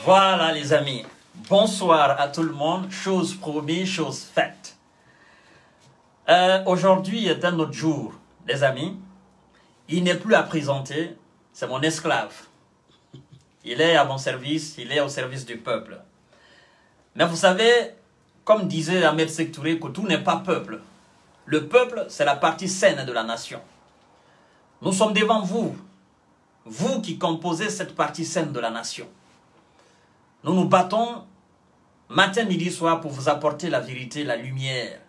Voilà les amis, bonsoir à tout le monde, chose promise, chose faite. Aujourd'hui est un autre jour, les amis. Il n'est plus à présenter, c'est mon esclave. Il est à mon service, il est au service du peuple. Mais vous savez, comme disait Ahmed Sékou Touré, que tout n'est pas peuple. Le peuple, c'est la partie saine de la nation. Nous sommes devant vous, vous qui composez cette partie saine de la nation. Nous nous battons matin, midi, soir pour vous apporter la vérité, la lumière.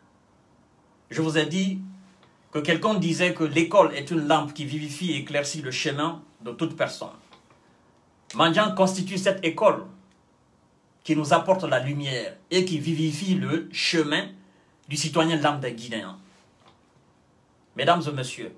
Je vous ai dit que quelqu'un disait que l'école est une lampe qui vivifie et éclaircit le chemin de toute personne. Mandiang constitue cette école qui nous apporte la lumière et qui vivifie le chemin du citoyen lambda guinéen. Mesdames et messieurs,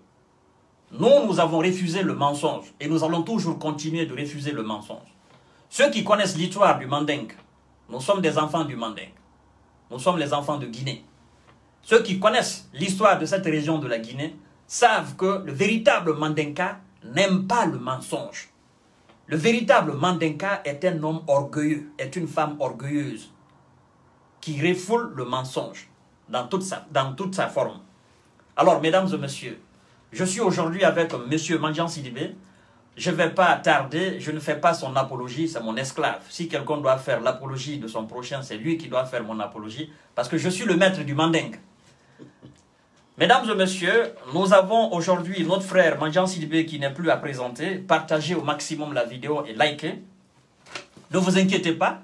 nous avons refusé le mensonge et nous allons toujours continuer de refuser le mensonge. Ceux qui connaissent l'histoire du Mandingue, nous sommes des enfants du Mandingue. Nous sommes les enfants de Guinée. Ceux qui connaissent l'histoire de cette région de la Guinée savent que le véritable Mandinka n'aime pas le mensonge. Le véritable Mandinka est un homme orgueilleux, est une femme orgueilleuse qui refoule le mensonge dans toute sa forme. Alors, mesdames et messieurs, je suis aujourd'hui avec M. Mandiang Sidibé. Je ne vais pas tarder, je ne fais pas son apologie, c'est mon esclave. Si quelqu'un doit faire l'apologie de son prochain, c'est lui qui doit faire mon apologie, parce que je suis le maître du Mandingue. Mesdames et messieurs, nous avons aujourd'hui notre frère Mandiang Sidibé qui n'est plus à présenter. Partagez au maximum la vidéo et likez. Ne vous inquiétez pas.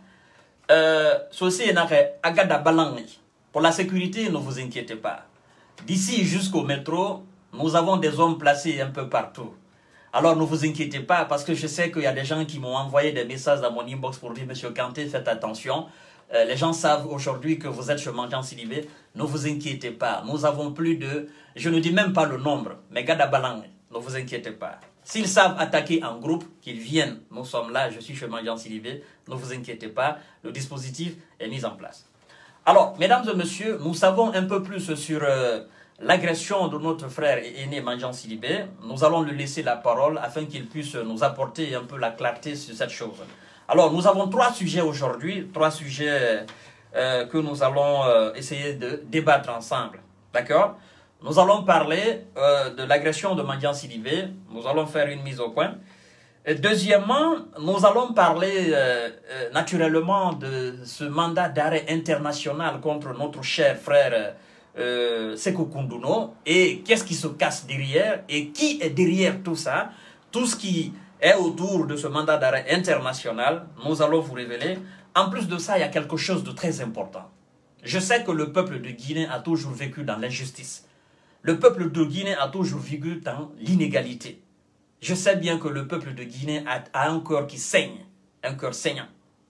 Ceci est agada balangi. Pour la sécurité, ne vous inquiétez pas. D'ici jusqu'au métro, nous avons des hommes placés un peu partout. Alors ne vous inquiétez pas parce que je sais qu'il y a des gens qui m'ont envoyé des messages dans mon inbox pour dire « Monsieur Kanté, faites attention ». Les gens savent aujourd'hui que vous êtes chez Mandiang Sidibé. Ne vous inquiétez pas. Nous avons plus de... Je ne dis même pas le nombre, mais Gadabalang, ne vous inquiétez pas. S'ils savent attaquer en groupe, qu'ils viennent. Nous sommes là, je suis chez Mandiang Sidibé. Ne vous inquiétez pas, le dispositif est mis en place. Alors, mesdames et messieurs, nous savons un peu plus sur... l'agression de notre frère et aîné Mandiang Sidibé. Nous allons lui laisser la parole afin qu'il puisse nous apporter un peu la clarté sur cette chose. Alors, nous avons trois sujets aujourd'hui, trois sujets que nous allons essayer de débattre ensemble. D'accord? Nous allons parler de l'agression de Mandiang Sidibé. Nous allons faire une mise au point. Et deuxièmement, nous allons parler naturellement de ce mandat d'arrêt international contre notre cher frère Sékou Koundouno, et qu'est-ce qui se casse derrière et qui est derrière tout ça, tout ce qui est autour de ce mandat d'arrêt international, nous allons vous révéler. En plus de ça, il y a quelque chose de très important. Je sais que le peuple de Guinée a toujours vécu dans l'injustice. Le peuple de Guinée a toujours vécu dans l'inégalité. Je sais bien que le peuple de Guinée a un cœur qui saigne, un cœur saignant.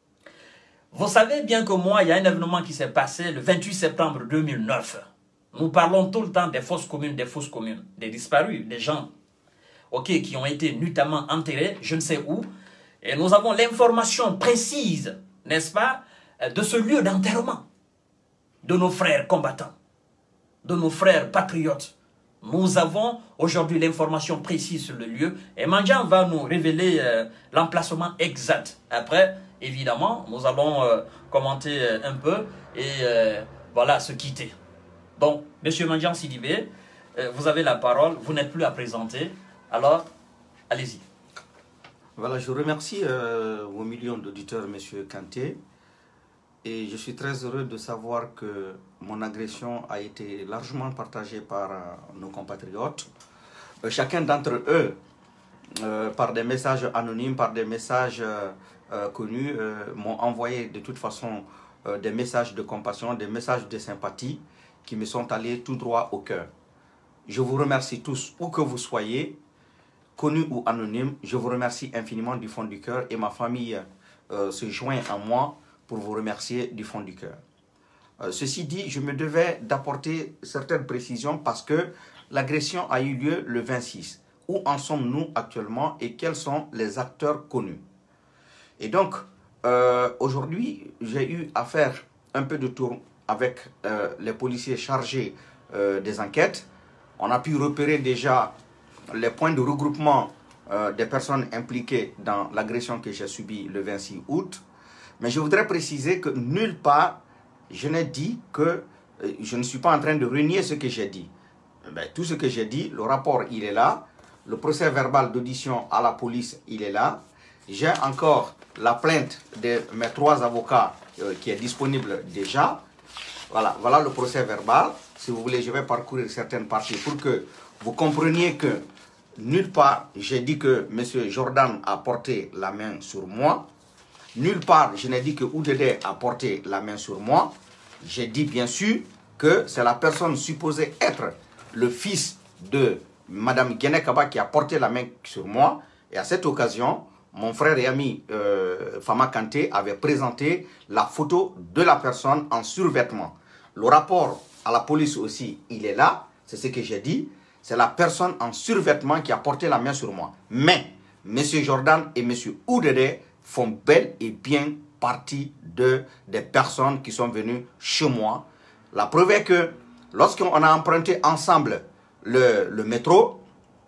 Vous savez bien que moi, il y a un événement qui s'est passé le 28 septembre 2009. Nous parlons tout le temps des fausses communes, des disparus, des gens qui ont été nuitamment enterrés, je ne sais où. Et nous avons l'information précise, n'est-ce pas, de ce lieu d'enterrement, de nos frères combattants, de nos frères patriotes. Nous avons aujourd'hui l'information précise sur le lieu et Mandiang va nous révéler l'emplacement exact. Après, évidemment, nous allons commenter un peu et voilà, se quitter. Bon, Monsieur Mandiang Sidibé, vous avez la parole, vous n'êtes plus à présenter, alors allez-y. Voilà, je remercie vos millions d'auditeurs, Monsieur Kanté, et je suis très heureux de savoir que mon agression a été largement partagée par nos compatriotes. Chacun d'entre eux, par des messages anonymes, par des messages connus, m'ont envoyé de toute façon des messages de compassion, des messages de sympathie, qui me sont allés tout droit au cœur. Je vous remercie tous, où que vous soyez, connus ou anonymes, je vous remercie infiniment du fond du cœur et ma famille se joint à moi pour vous remercier du fond du cœur. Ceci dit, je me devais d'apporter certaines précisions parce que l'agression a eu lieu le 26. Où en sommes-nous actuellement et quels sont les acteurs connus? Et donc, aujourd'hui, j'ai eu à faire un peu de tour avec les policiers chargés des enquêtes. On a pu repérer déjà les points de regroupement des personnes impliquées dans l'agression que j'ai subie le 26 août. Mais je voudrais préciser que nulle part, je n'ai dit que... je ne suis pas en train de renier ce que j'ai dit. Ben, tout ce que j'ai dit, le rapport, il est là. Le procès verbal d'audition à la police, il est là. J'ai encore la plainte de mes 3 avocats qui est disponible déjà. Voilà le procès verbal. Si vous voulez, je vais parcourir certaines parties pour que vous compreniez que nulle part, j'ai dit que M. Jordan a porté la main sur moi. Nulle part, je n'ai dit que Oudédé a porté la main sur moi. J'ai dit bien sûr que c'est la personne supposée être le fils de Mme Guéné Kaba qui a porté la main sur moi. Et à cette occasion, mon frère et ami Fama Kanté avait présenté la photo de la personne en survêtement. Le rapport à la police aussi, il est là. C'est ce que j'ai dit. C'est la personne en survêtement qui a porté la main sur moi. Mais M. Jordan et M. Oudédé font bel et bien partie des personnes qui sont venues chez moi. La preuve est que lorsqu'on a emprunté ensemble le métro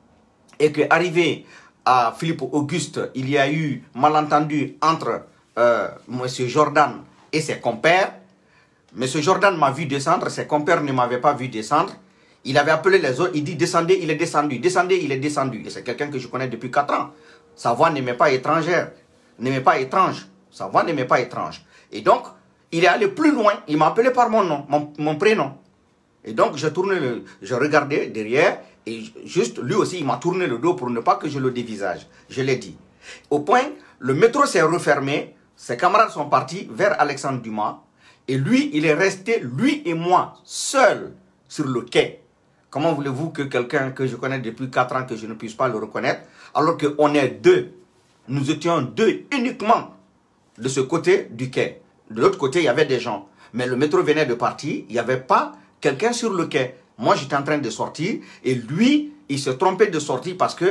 et qu'arrivé à Philippe Auguste, il y a eu malentendu entre M. Jordan et ses compères. M. Jordan m'a vu descendre, ses compères ne m'avaient pas vu descendre. Il avait appelé les autres, il dit descendez, il est descendu, descendez, il est descendu. Et c'est quelqu'un que je connais depuis 4 ans. Sa voix ne m'est pas étrangère, ne m'est pas étrange. Sa voix ne m'est pas étrange. Et donc, il est allé plus loin, il m'a appelé par mon nom, mon prénom. Et donc, je regardais derrière, et juste, lui aussi, il m'a tourné le dos pour ne pas que je le dévisage. Je l'ai dit. Au point, le métro s'est refermé, ses camarades sont partis vers Alexandre Dumas, et lui, il est resté, lui et moi, seuls sur le quai. Comment voulez-vous que quelqu'un que je connais depuis 4 ans, que je ne puisse pas le reconnaître, alors qu'on est 2, nous étions 2 uniquement de ce côté du quai. De l'autre côté, il y avait des gens. Mais le métro venait de partir, il n'y avait pas quelqu'un sur le quai. Moi, j'étais en train de sortir, et lui, il se trompait de sortie parce que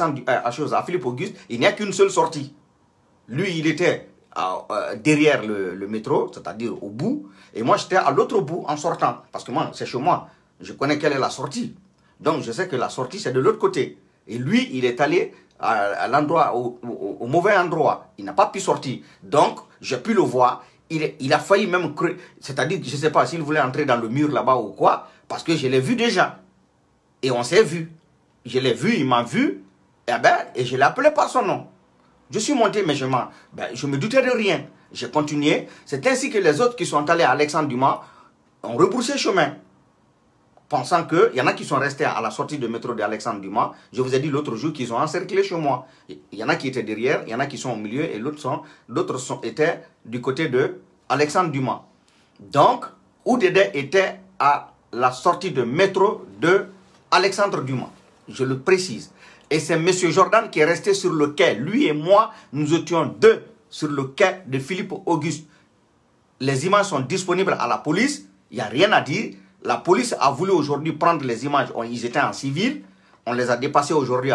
à Philippe Auguste, il n'y a qu'une seule sortie. Lui, il était derrière le métro, c'est-à-dire au bout, et moi, j'étais à l'autre bout en sortant. Parce que moi, c'est chez moi. Je connais quelle est la sortie. Donc, je sais que la sortie, c'est de l'autre côté. Et lui, il est allé à l'endroit, au mauvais endroit. Il n'a pas pu sortir. Donc, j'ai pu le voir. Il a failli même creuser. C'est-à-dire, je ne sais pas s'il voulait entrer dans le mur là-bas ou quoi. Parce que je l'ai vu déjà. Et on s'est vu. Je l'ai vu, il m'a vu. Et je l'ai appelé par son nom. Je suis monté, mais je me doutais de rien. J'ai continué. C'est ainsi que les autres qui sont allés à Alexandre Dumas ont rebroussé chemin. Pensant qu'il y en a qui sont restés à la sortie du métro d'Alexandre Dumas. Je vous ai dit l'autre jour qu'ils ont encerclé chez moi. Il y en a qui étaient derrière, il y en a qui sont au milieu et d'autres étaient du côté de Alexandre Dumas. Donc, Oudédé était à la sortie de métro de Alexandre Dumas. Je le précise. Et c'est M. Jordan qui est resté sur le quai. Lui et moi, nous étions 2 sur le quai de Philippe Auguste. Les images sont disponibles à la police. Il n'y a rien à dire. La police a voulu aujourd'hui prendre les images. Ils étaient en civil. On les a dépassés aujourd'hui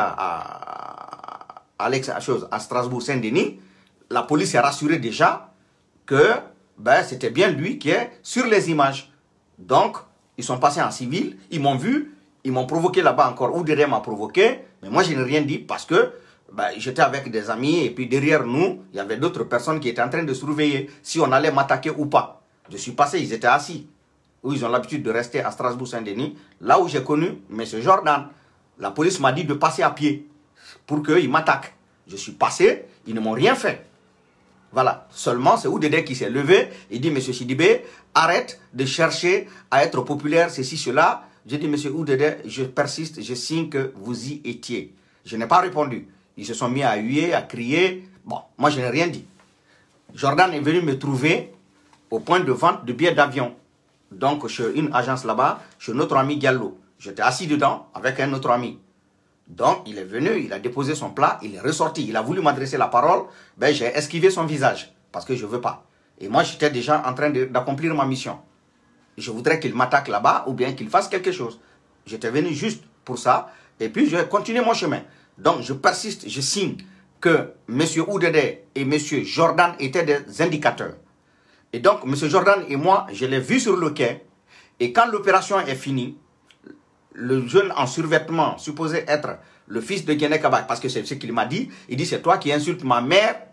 à Strasbourg-Saint-Denis. La police est rassurée déjà que c'était bien lui qui est sur les images. Donc, ils sont passés en civil. Ils m'ont vu. Ils m'ont provoqué là-bas encore. Oudédé m'a provoqué. Mais moi, je n'ai rien dit parce que j'étais avec des amis. Et puis derrière nous, il y avait d'autres personnes qui étaient en train de surveiller si on allait m'attaquer ou pas. Je suis passé, ils étaient assis. Où ils ont l'habitude de rester à Strasbourg-Saint-Denis. Là où j'ai connu M. Jordan, la police m'a dit de passer à pied pour qu'ils m'attaquent. Je suis passé, ils ne m'ont rien fait. Voilà. Seulement, c'est Oudédé qui s'est levé. Il dit, M. Sidibé, arrête de chercher à être populaire, ceci, cela. J'ai dit, M. Oudédé, je persiste, je signe que vous y étiez. Je n'ai pas répondu. Ils se sont mis à huer, à crier. Bon, moi, je n'ai rien dit. Jordan est venu me trouver au point de vente de billets d'avion. Donc, chez une agence là-bas, chez notre ami Diallo. J'étais assis dedans avec un autre ami. Donc, il est venu, il a déposé son plat, il est ressorti. Il a voulu m'adresser la parole. J'ai esquivé son visage parce que je ne veux pas. Et moi, j'étais déjà en train d'accomplir ma mission. Je voudrais qu'il m'attaque là-bas ou bien qu'il fasse quelque chose. J'étais venu juste pour ça. Et puis, je vais continuer mon chemin. Donc, je persiste, je signe que M. Oudédé et M. Jordan étaient des indicateurs. Et donc, M. Jordan et moi, je l'ai vu sur le quai. Et quand l'opération est finie, le jeune en survêtement, supposé être le fils de Guéné Kaba, parce que c'est ce qu'il m'a dit, il dit, c'est toi qui insultes ma mère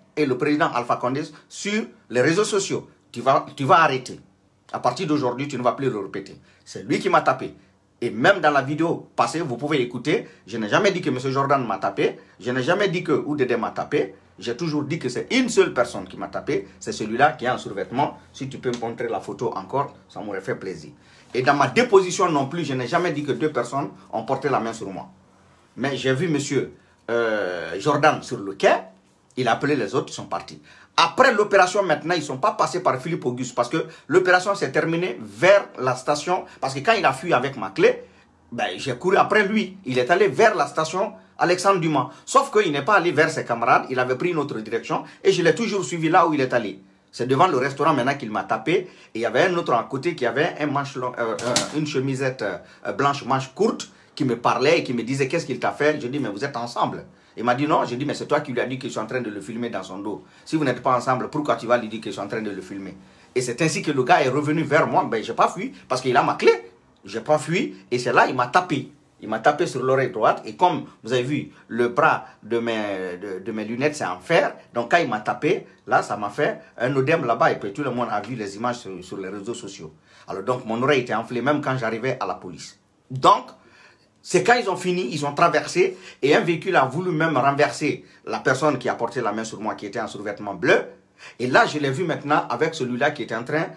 et le président Alpha Condé sur les réseaux sociaux. Tu vas arrêter. À partir d'aujourd'hui, tu ne vas plus le répéter. C'est lui qui m'a tapé. Et même dans la vidéo passée, vous pouvez écouter, je n'ai jamais dit que M. Jordan m'a tapé, je n'ai jamais dit que Oudédé m'a tapé, j'ai toujours dit que c'est une seule personne qui m'a tapé, c'est celui-là qui est en survêtement. Si tu peux me montrer la photo encore, ça m'aurait fait plaisir. Et dans ma déposition non plus, je n'ai jamais dit que 2 personnes ont porté la main sur moi. Mais j'ai vu M. Jordan sur le quai, il a appelé les autres, ils sont partis. Après l'opération, maintenant, ils ne sont pas passés par Philippe Auguste parce que l'opération s'est terminée vers la station. Parce que quand il a fui avec ma clé, ben, j'ai couru après lui. Il est allé vers la station Alexandre Dumas. Sauf qu'il n'est pas allé vers ses camarades, il avait pris une autre direction et je l'ai toujours suivi là où il est allé. C'est devant le restaurant maintenant qu'il m'a tapé. Et il y avait un autre à côté qui avait une chemisette blanche, manche courte, qui me parlait et qui me disait qu'est-ce qu'il t'a fait. Je dis mais vous êtes ensemble. Il m'a dit non, j'ai dit mais c'est toi qui lui as dit que je suis en train de le filmer dans son dos. Si vous n'êtes pas ensemble, pourquoi tu vas lui dire que je suis en train de le filmer? Et c'est ainsi que le gars est revenu vers moi. Ben, je n'ai pas fui parce qu'il a ma clé. Je n'ai pas fui et c'est là il m'a tapé. Il m'a tapé sur l'oreille droite et comme vous avez vu, le bras de mes lunettes c'est en fer. Donc quand il m'a tapé, là ça m'a fait un odème là-bas et puis tout le monde a vu les images sur les réseaux sociaux. Alors donc mon oreille était enflée même quand j'arrivais à la police. Donc c'est quand ils ont fini, ils ont traversé et un véhicule a voulu même renverser la personne qui a porté la main sur moi qui était en survêtement bleu. Et là, je l'ai vu maintenant avec celui-là qui était en train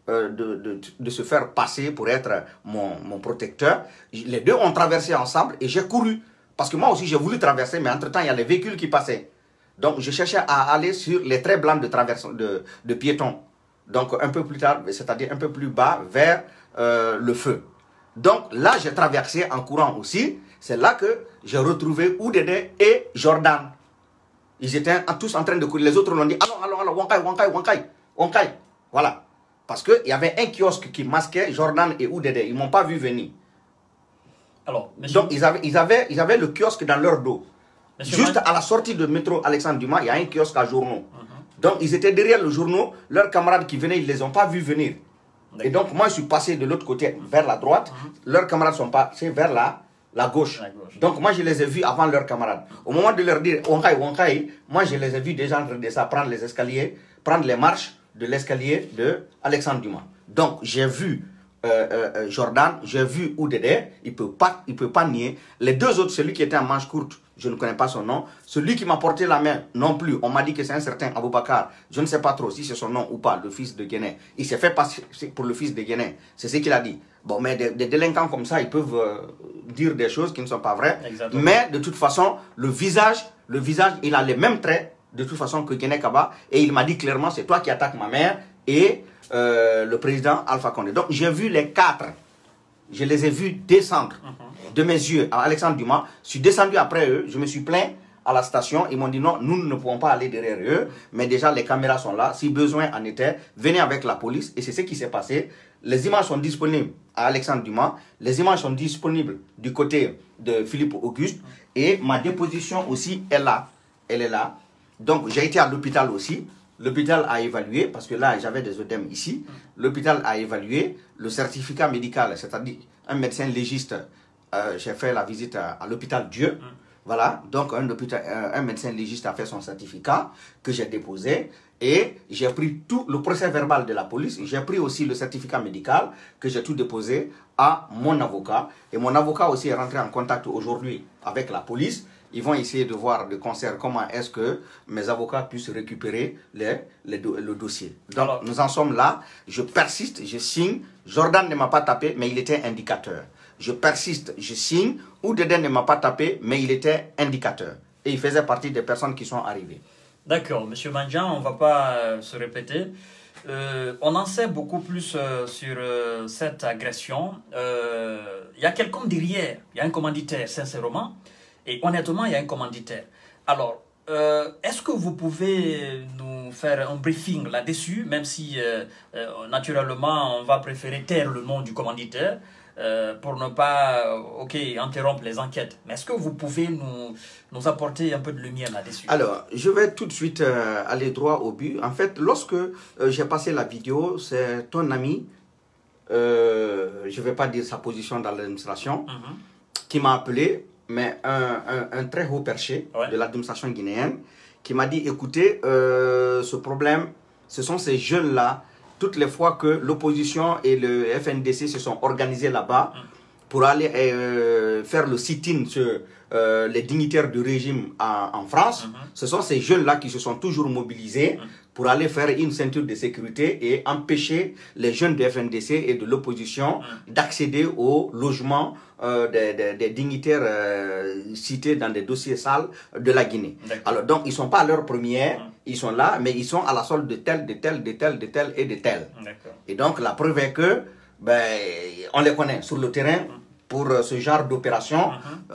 de se faire passer pour être mon protecteur. Les deux ont traversé ensemble et j'ai couru. Parce que moi aussi, j'ai voulu traverser, mais entre-temps, il y a les véhicules qui passaient. Donc, je cherchais à aller sur les traits blancs de piétons. Donc, un peu plus tard, c'est-à-dire un peu plus bas, vers le feu. Donc là, j'ai traversé en courant aussi. C'est là que j'ai retrouvé Oudédé et Jordan. Ils étaient tous en train de courir. Les autres l'ont dit, allons, Wankai. Voilà. Parce qu'il y avait un kiosque qui masquait Jordan et Oudédé. Ils ne m'ont pas vu venir. Alors, monsieur... Donc, ils avaient le kiosque dans leur dos. Juste à la sortie de métro Alexandre Dumas, il y a un kiosque à journaux. Donc, ils étaient derrière le journaux. Leurs camarades qui venaient, ils ne les ont pas vus venir. Et donc, moi, je suis passé de l'autre côté, vers la droite. Leurs camarades sont passés vers la gauche. Donc, moi, je les ai vus avant leurs camarades. Au moment de leur dire « Wankai », moi, je les ai vus déjà en train de prendre les escaliers, prendre les marches de l'escalier de Alexandre Dumas. Donc, j'ai vu Jordan, j'ai vu Oudédé, il peut pas nier. Les deux autres, celui qui était en manche courte, je ne connais pas son nom. Celui qui m'a porté la main, non plus. On m'a dit que c'est un certain Aboubakar. Je ne sais pas trop si c'est son nom ou pas, le fils de Guénin. Il s'est fait passer pour le fils de Guénin. C'est ce qu'il a dit. Bon, mais des délinquants comme ça, ils peuvent dire des choses qui ne sont pas vraies. Exactement. Mais de toute façon, le visage, il a les mêmes traits, de toute façon, que Guénin Kaba. Et il m'a dit clairement, c'est toi qui attaques ma mère et le président Alpha Condé. Donc, j'ai vu les 4. Je les ai vus descendre de mes yeux à Alexandre Dumas. Je suis descendu après eux. Je me suis plaint à la station. Ils m'ont dit non, nous ne pouvons pas aller derrière eux. Mais déjà, les caméras sont là. Si besoin en était, venez avec la police. Et c'est ce qui s'est passé. Les images sont disponibles à Alexandre Dumas. Les images sont disponibles du côté de Philippe Auguste. Et ma déposition aussi est là. Elle est là. Donc, j'ai été à l'hôpital aussi. L'hôpital a évalué, parce que là, j'avais des œdèmes ici. L'hôpital a évalué le certificat médical, c'est-à-dire un médecin légiste. J'ai fait la visite à l'hôpital Dieu. Voilà, donc un médecin légiste a fait son certificat que j'ai déposé. Et j'ai pris tout le procès verbal de la police. J'ai pris aussi le certificat médical que j'ai tout déposé à mon avocat. Et mon avocat aussi est rentré en contact aujourd'hui avec la police. Ils vont essayer de voir de concert comment est-ce que mes avocats puissent récupérer le dossier. Donc, alors, nous en sommes là. Je persiste, je signe. Jordan ne m'a pas tapé, mais il était indicateur. Je persiste, je signe. Oudédé ne m'a pas tapé, mais il était indicateur. Et il faisait partie des personnes qui sont arrivées. D'accord, M. Mandian, on ne va pas se répéter. On en sait beaucoup plus sur cette agression. Il y a quelqu'un derrière, il y a un commanditaire, sincèrement. Et honnêtement, il y a un commanditaire. Alors, est-ce que vous pouvez nous faire un briefing là-dessus, même si, naturellement, on va préférer taire le nom du commanditaire pour ne pas interrompre les enquêtes. Mais est-ce que vous pouvez nous apporter un peu de lumière là-dessus? Alors, je vais tout de suite aller droit au but. En fait, lorsque j'ai passé la vidéo, c'est ton ami, je ne vais pas dire sa position dans l'administration, qui m'a appelé, mais un très haut perché de l'administration guinéenne, qui m'a dit, écoutez, ce problème, ce sont ces jeunes-là, toutes les fois que l'opposition et le FNDC se sont organisés là-bas pour aller faire le sit-in sur les dignitaires du régime en France, ce sont ces jeunes-là qui se sont toujours mobilisés pour aller faire une ceinture de sécurité et empêcher les jeunes du FNDC et de l'opposition d'accéder au logement des dignitaires cités dans des dossiers sales de la Guinée. Alors donc ils ne sont pas à leur première, ils sont là, mais ils sont à la solde de tel, de tel, de tel, de tel et de tel. Et donc la preuve est que on les connaît sur le terrain pour ce genre d'opération,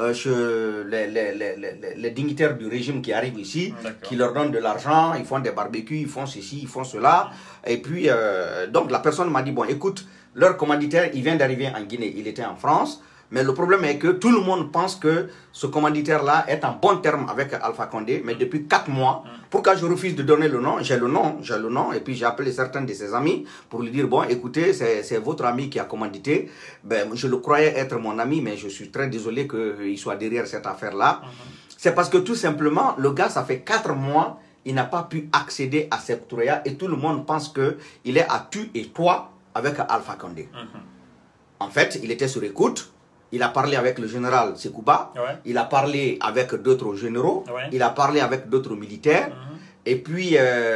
les dignitaires du régime qui arrivent ici, qui leur donnent de l'argent, ils font des barbecues, ils font ceci, ils font cela. Et puis, donc la personne m'a dit, bon, écoute, leur commanditaire, il vient d'arriver en Guinée, il était en France. Mais le problème est que tout le monde pense que ce commanditaire-là est en bon terme avec Alpha Condé, mais depuis 4 mois, pourquoi je refuse de donner le nom? J'ai le nom, et puis j'ai appelé certains de ses amis pour lui dire, bon, écoutez, c'est votre ami qui a commandité. Ben, je le croyais être mon ami, mais je suis très désolé qu'il soit derrière cette affaire-là. C'est parce que tout simplement, le gars, ça fait 4 mois, il n'a pas pu accéder à Septoria, et tout le monde pense qu'il est à tu et toi avec Alpha Condé. En fait, il était sur écoute. Il a parlé avec le général Sekouba, il a parlé avec d'autres généraux, il a parlé avec d'autres militaires, et puis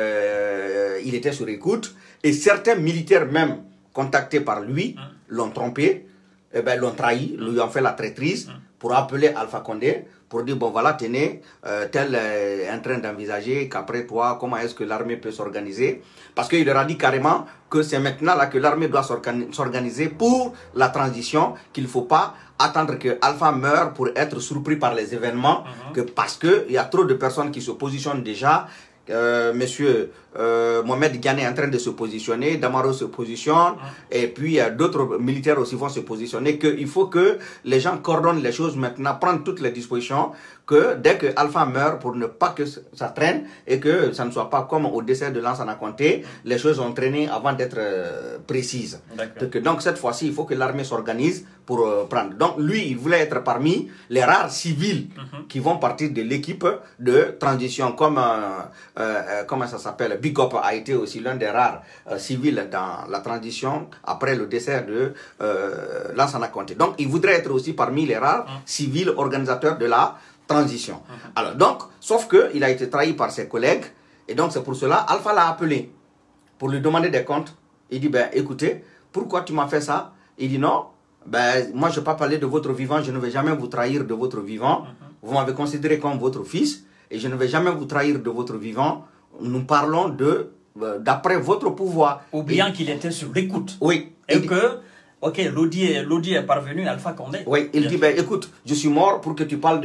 il était sur écoute. Et certains militaires même contactés par lui l'ont trompé, l'ont trahi, lui ont fait la traîtrise pour appeler Alpha Condé, pour dire, bon voilà, tenez, tel est en train d'envisager qu'après toi, comment est-ce que l'armée peut s'organiser. Parce qu'il leur a dit carrément que c'est maintenant là que l'armée doit s'organiser pour la transition, qu'il ne faut pas attendre que Alpha meure pour être surpris par les événements, que parce qu'il y a trop de personnes qui se positionnent déjà. Monsieur Mohamed Ghané est en train de se positionner, Damaro se positionne, et puis d'autres militaires aussi vont se positionner, qu'il faut que les gens coordonnent les choses maintenant, prendre toutes les dispositions, que dès que Alpha meurt, pour ne pas que ça traîne, et que ça ne soit pas comme au décès de Lansana Conté, les choses ont traîné avant d'être précises. Donc cette fois-ci, il faut que l'armée s'organise pour prendre. Donc lui, il voulait être parmi les rares civils qui vont partir de l'équipe de transition, comme comment ça s'appelle, Big Up a été aussi l'un des rares civils dans la transition après le décès de Lansana Conté. Donc il voudrait être aussi parmi les rares civils organisateurs de la transition. Alors donc, sauf qu'il a été trahi par ses collègues, et donc c'est pour cela, Alpha l'a appelé pour lui demander des comptes. Il dit, ben écoutez, pourquoi tu m'as fait ça? Il dit non, ben moi je ne vais pas parler de votre vivant, je ne vais jamais vous trahir de votre vivant. Vous m'avez considéré comme votre fils, et je ne vais jamais vous trahir de votre vivant. Nous parlons d'après votre pouvoir. Oubliant qu'il était sur l'écoute. Oui. Et que, ok, Lodi est parvenu à Alpha Condé. Oui, il dit, ben écoute, je suis mort pour que tu parles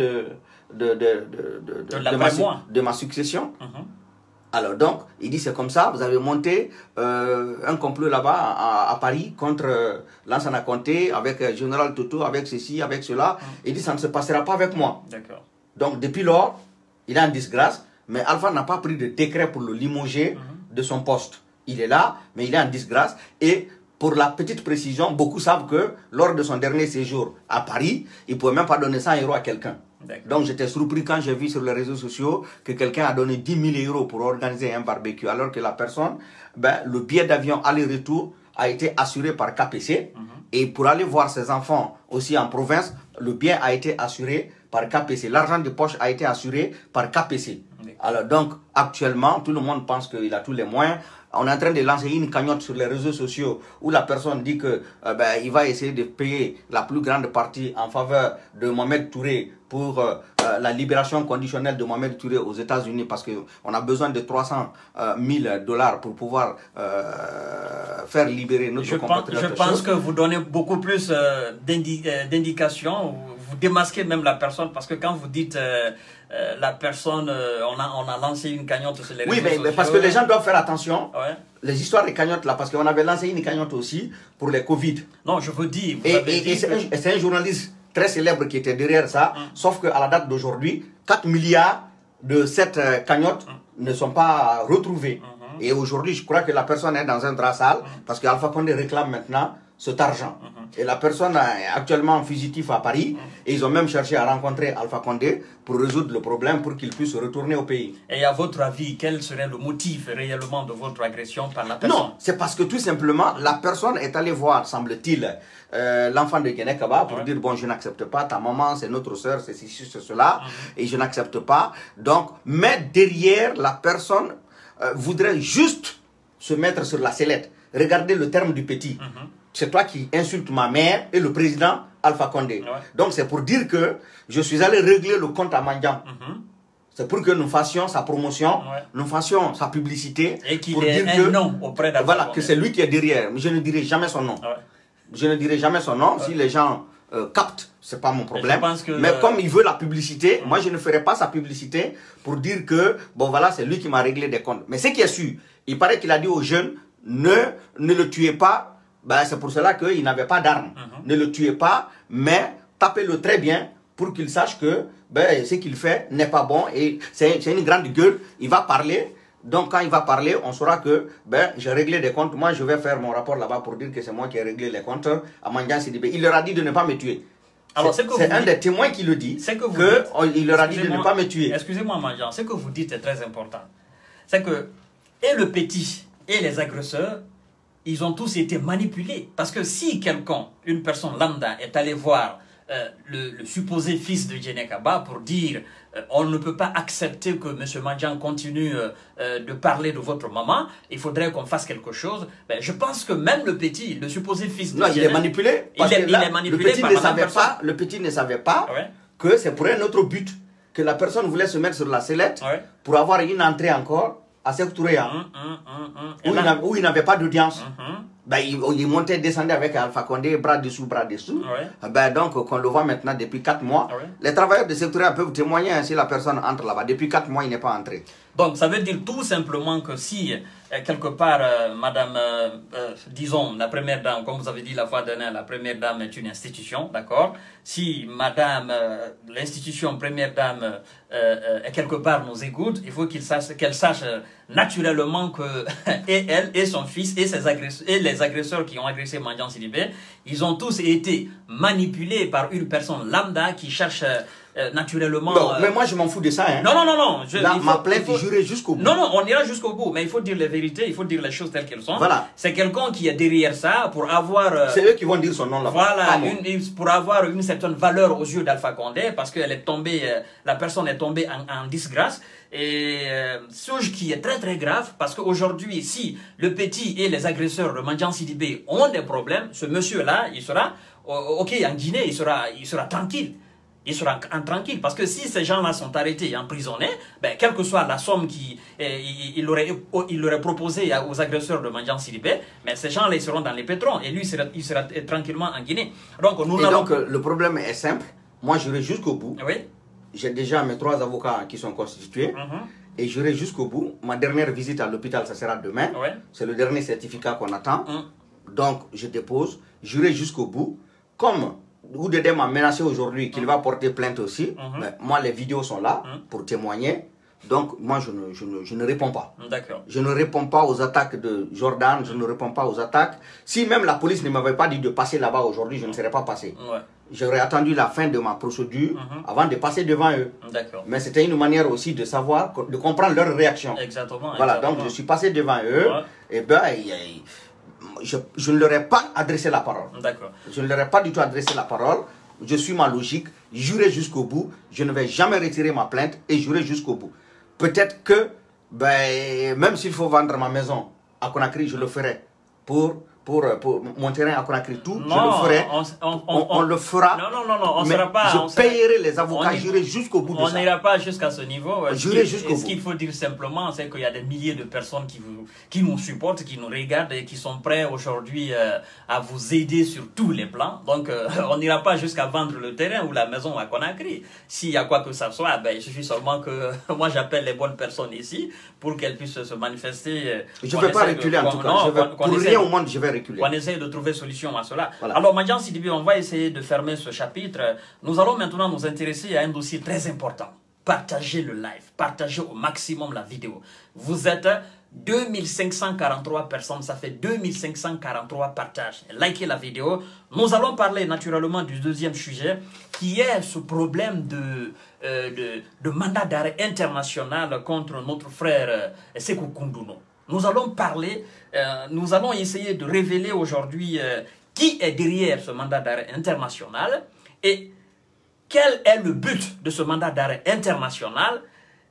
de ma succession. Alors donc, il dit, c'est comme ça, vous avez monté un complot là-bas à Paris contre Lansana Conté, avec Général Toto, avec ceci, avec cela. Il dit, ça ne se passera pas avec moi. D'accord. Donc depuis lors, il est en disgrâce, mais Alpha n'a pas pris de décret pour le limoger de son poste. Il est là, mais il est en disgrâce. Et pour la petite précision, beaucoup savent que lors de son dernier séjour à Paris, il ne pouvait même pas donner 100 € à quelqu'un. Donc j'étais surpris quand j'ai vu sur les réseaux sociaux que quelqu'un a donné 10 000 € pour organiser un barbecue, alors que la personne, le billet d'avion aller-retour a été assuré par KPC. Et pour aller voir ses enfants aussi en province, le billet a été assuré par KPC. L'argent de poche a été assuré par KPC. Alors donc, actuellement, tout le monde pense qu'il a tous les moyens. On est en train de lancer une cagnotte sur les réseaux sociaux où la personne dit que il va essayer de payer la plus grande partie en faveur de Mohamed Touré pour la libération conditionnelle de Mohamed Touré aux États-Unis, parce qu'on a besoin de 300 000 $ pour pouvoir faire libérer notre compatriote. Je pense que vous donnez beaucoup plus d'indications, vous démasquez même la personne, parce que quand vous dites la personne, on a lancé une cagnotte sur les réseaux sociaux. Oui, parce que les gens doivent faire attention. Les histoires de cagnottes là, parce qu'on avait lancé une cagnotte aussi pour les Covid. Non, je vous dis. Et c'est un journaliste très célèbre qui était derrière ça, sauf qu'à la date d'aujourd'hui, 4 milliards de cette cagnotte ne sont pas retrouvés. Et aujourd'hui, je crois que la personne est dans un drap sale, parce qu'Alpha Condé réclame maintenant cet argent. Et la personne est actuellement fugitif à Paris. Et ils ont même cherché à rencontrer Alpha Condé pour résoudre le problème, pour qu'il puisse retourner au pays. Et à votre avis, quel serait le motif réellement de votre agression par la personne? Non, c'est parce que tout simplement, la personne est allée voir, semble-t-il, l'enfant de Guinée-Kaba pour dire, bon, je n'accepte pas, ta maman, c'est notre soeur, c'est ceci, c'est cela, et je n'accepte pas. Donc, mais derrière, la personne voudrait juste se mettre sur la sellette. Regardez le terme du petit. C'est toi qui insultes ma mère et le président Alpha Condé. Donc, c'est pour dire que je suis allé régler le compte à Mandiang. C'est pour que nous fassions sa promotion, nous fassions sa publicité. Et qu'il ait un nom auprès d'Alpha Voilà, Condé. que c'est lui qui est derrière. Mais je ne dirai jamais son nom. Je ne dirai jamais son nom. Si les gens captent, c'est pas mon problème. Mais comme il veut la publicité, moi je ne ferai pas sa publicité pour dire que, bon voilà, c'est lui qui m'a réglé des comptes. Mais ce qui est sûr, il paraît qu'il a dit aux jeunes, ne le tuez pas. Ben, c'est pour cela qu'il n'avait pas d'armes. Ne le tuez pas, mais tapez-le très bien pour qu'il sache que ben, ce qu'il fait n'est pas bon. Et c'est une grande gueule. Il va parler. Donc, quand il va parler, on saura que ben, j'ai réglé des comptes. Moi, je vais faire mon rapport là-bas pour dire que c'est moi qui ai réglé les comptes à Mandiang Sidibé. Il leur a dit de ne pas me tuer. C'est un des témoins qui le dit. Il leur a dit de ne pas me tuer. Excusez-moi, Mandiang, ce que vous dites est très important. C'est que et le petit et les agresseurs, ils ont tous été manipulés. Parce que si quelqu'un, une personne lambda, est allé voir le supposé fils de Guinée-Kaba pour dire on ne peut pas accepter que M. Mandiang continue de parler de votre maman, il faudrait qu'on fasse quelque chose. Ben, je pense que même le petit, le supposé fils de Guinée-Kaba... Non, il est manipulé. Il est manipulé le petit ne savait pas que c'est pour un autre but que la personne voulait se mettre sur la sellette pour avoir une entrée encore à Sékou Touré, où il n'avait pas d'audience. Ben, il montait, descendait avec Alpha Condé, bras dessous, bras dessous. Ben, donc, qu'on le voit maintenant depuis 4 mois. Les travailleurs de Sékou Touré peuvent témoigner si la personne entre là-bas. Depuis 4 mois, il n'est pas entré. Donc, ça veut dire tout simplement que si, quelque part, madame, disons, la première dame, comme vous avez dit la fois dernière, la première dame est une institution, d'accord? Si madame, l'institution première dame, quelque part nous écoute, il faut qu'elle sache naturellement que, et elle, et son fils, et, les agresseurs qui ont agressé Mandiang Sidibé, ils ont tous été manipulés par une personne lambda qui cherche naturellement... Non, mais moi je m'en fous de ça. Hein. Non. Ma plainte, j'irai jusqu'au bout. Non, on ira jusqu'au bout, mais il faut dire les vérités, il faut dire les choses telles qu'elles sont. Voilà. C'est quelqu'un qui est derrière ça pour avoir... c'est eux qui vont dire son nom là-bas. Voilà, pour avoir une certaine valeur aux yeux d'Alpha Condé, parce qu'elle est tombée, la personne est tombée en disgrâce. Et chose qui est très très grave, parce qu'aujourd'hui, si le petit et les agresseurs de Mandiang Sidibé ont des problèmes, ce monsieur-là, il sera, ok, en Guinée, il sera tranquille. Il sera tranquille, parce que si ces gens-là sont arrêtés et emprisonnés, ben, quelle que soit la somme qu'il aurait proposée aux agresseurs de Mandiang Sidibé, mais ces gens-là ils seront dans les pétrons et lui il sera tranquillement en Guinée. Donc, le problème est simple, moi j'irai jusqu'au bout. Oui. J'ai déjà mes 3 avocats qui sont constitués et j'irai jusqu'au bout. Ma dernière visite à l'hôpital, ça sera demain. C'est le dernier certificat qu'on attend. Donc je dépose, j'irai jusqu'au bout. Comme Oudédé m'a menacé aujourd'hui qu'il va porter plainte aussi, mais moi les vidéos sont là pour témoigner. Donc moi je ne réponds pas. Je ne réponds pas aux attaques de Jordan, je ne réponds pas aux attaques. Si même la police ne m'avait pas dit de passer là-bas aujourd'hui, je ne serais pas passé. J'aurais attendu la fin de ma procédure avant de passer devant eux. Mais c'était une manière aussi de savoir, de comprendre leur réaction. Voilà, donc je suis passé devant eux et ben je ne leur ai pas adressé la parole. Je ne leur ai pas du tout adressé la parole. Je suis ma logique, j'irai jusqu'au bout. Je ne vais jamais retirer ma plainte et j'irai jusqu'au bout. Peut-être que, ben, même s'il faut vendre ma maison à Conakry, je le ferai. Pour mon terrain à Conakry, tout, je le ferai. On le fera. On ne sera pas. Je payerai les avocats, j'irai jusqu'au bout de ça. On n'ira pas jusqu'à ce niveau. J'irai jusqu'au bout. Ce qu'il faut dire simplement, c'est qu'il y a des milliers de personnes qui nous supportent, qui nous regardent et qui sont prêts aujourd'hui à vous aider sur tous les plans. Donc, on n'ira pas jusqu'à vendre le terrain ou la maison à Conakry. S'il y a quoi que ça soit, ben, il suffit seulement que moi j'appelle les bonnes personnes ici pour qu'elles puissent se manifester. Je ne vais pas reculer en tout cas. Pour rien au monde, je vais reculer. On essaie de trouver solution à cela. Alors, Mandiang Sidibé, on va essayer de fermer ce chapitre. Nous allons maintenant nous intéresser à un dossier très important. Partagez le live, partagez au maximum la vidéo. Vous êtes 2543 personnes, ça fait 2543 partages. Likez la vidéo. Nous allons parler naturellement du deuxième sujet, qui est ce problème de mandat d'arrêt international contre notre frère Sékou Koundouno. Nous allons parler, nous allons essayer de révéler aujourd'hui qui est derrière ce mandat d'arrêt international et quel est le but de ce mandat d'arrêt international.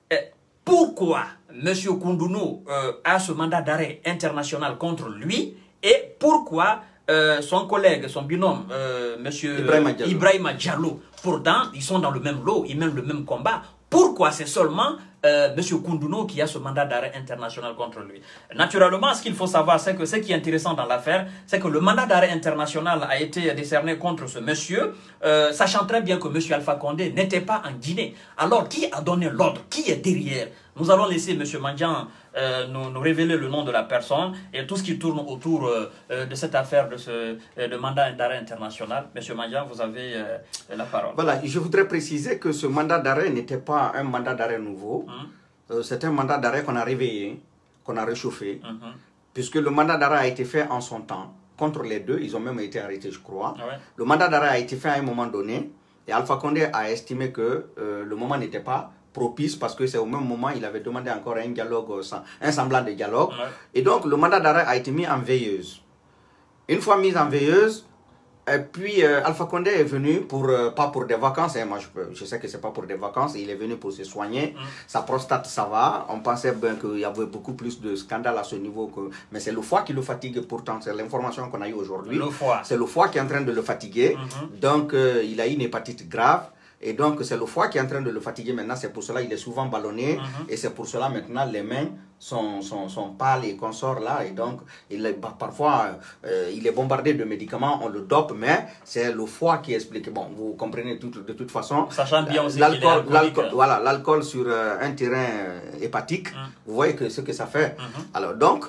Pourquoi M. Koundouno a ce mandat d'arrêt international contre lui et pourquoi son collègue, son binôme, M. Ibrahima Diallo, pourtant ils sont dans le même lot, ils mènent le même combat. Pourquoi c'est seulement M. Koundouno qui a ce mandat d'arrêt international contre lui? Naturellement, ce qu'il faut savoir, c'est que ce qui est intéressant dans l'affaire, c'est que le mandat d'arrêt international a été décerné contre ce monsieur, sachant très bien que M. Alpha Condé n'était pas en Guinée. Alors, qui a donné l'ordre? Qui est derrière? Nous allons laisser M. Mandian nous révéler le nom de la personne et tout ce qui tourne autour de cette affaire de mandat d'arrêt international. M. Mandian, vous avez la parole. Voilà, je voudrais préciser que ce mandat d'arrêt n'était pas un mandat d'arrêt nouveau. C'est un mandat d'arrêt qu'on a réveillé, qu'on a réchauffé, puisque le mandat d'arrêt a été fait en son temps. Contre les deux, ils ont même été arrêtés, je crois. Le mandat d'arrêt a été fait à un moment donné, et Alpha Condé a estimé que le moment n'était pas propice, parce que c'est au même moment il avait demandé encore un dialogue, un semblant de dialogue. Et donc le mandat d'arrêt a été mis en veilleuse. Une fois mis en veilleuse, et puis Alpha Condé est venu pas pour des vacances, hein, moi je sais que c'est pas pour des vacances, il est venu pour se soigner, sa prostate ça va, on pensait bien qu'il y avait beaucoup plus de scandales à ce niveau, mais c'est le foie qui le fatigue pourtant, c'est l'information qu'on a eue aujourd'hui, c'est le foie qui est en train de le fatiguer, donc il a eu une hépatite grave. Et donc, c'est le foie qui est en train de le fatiguer maintenant. C'est pour cela qu'il est souvent ballonné. Et c'est pour cela maintenant les mains sont pâles et consorts là. Et donc, parfois, il est bombardé de médicaments. On le dope, mais c'est le foie qui explique. Bon, vous comprenez de toute façon. Sachant bien aussi voilà, l'alcool sur un terrain hépatique. Vous voyez ce que ça fait. Alors, donc,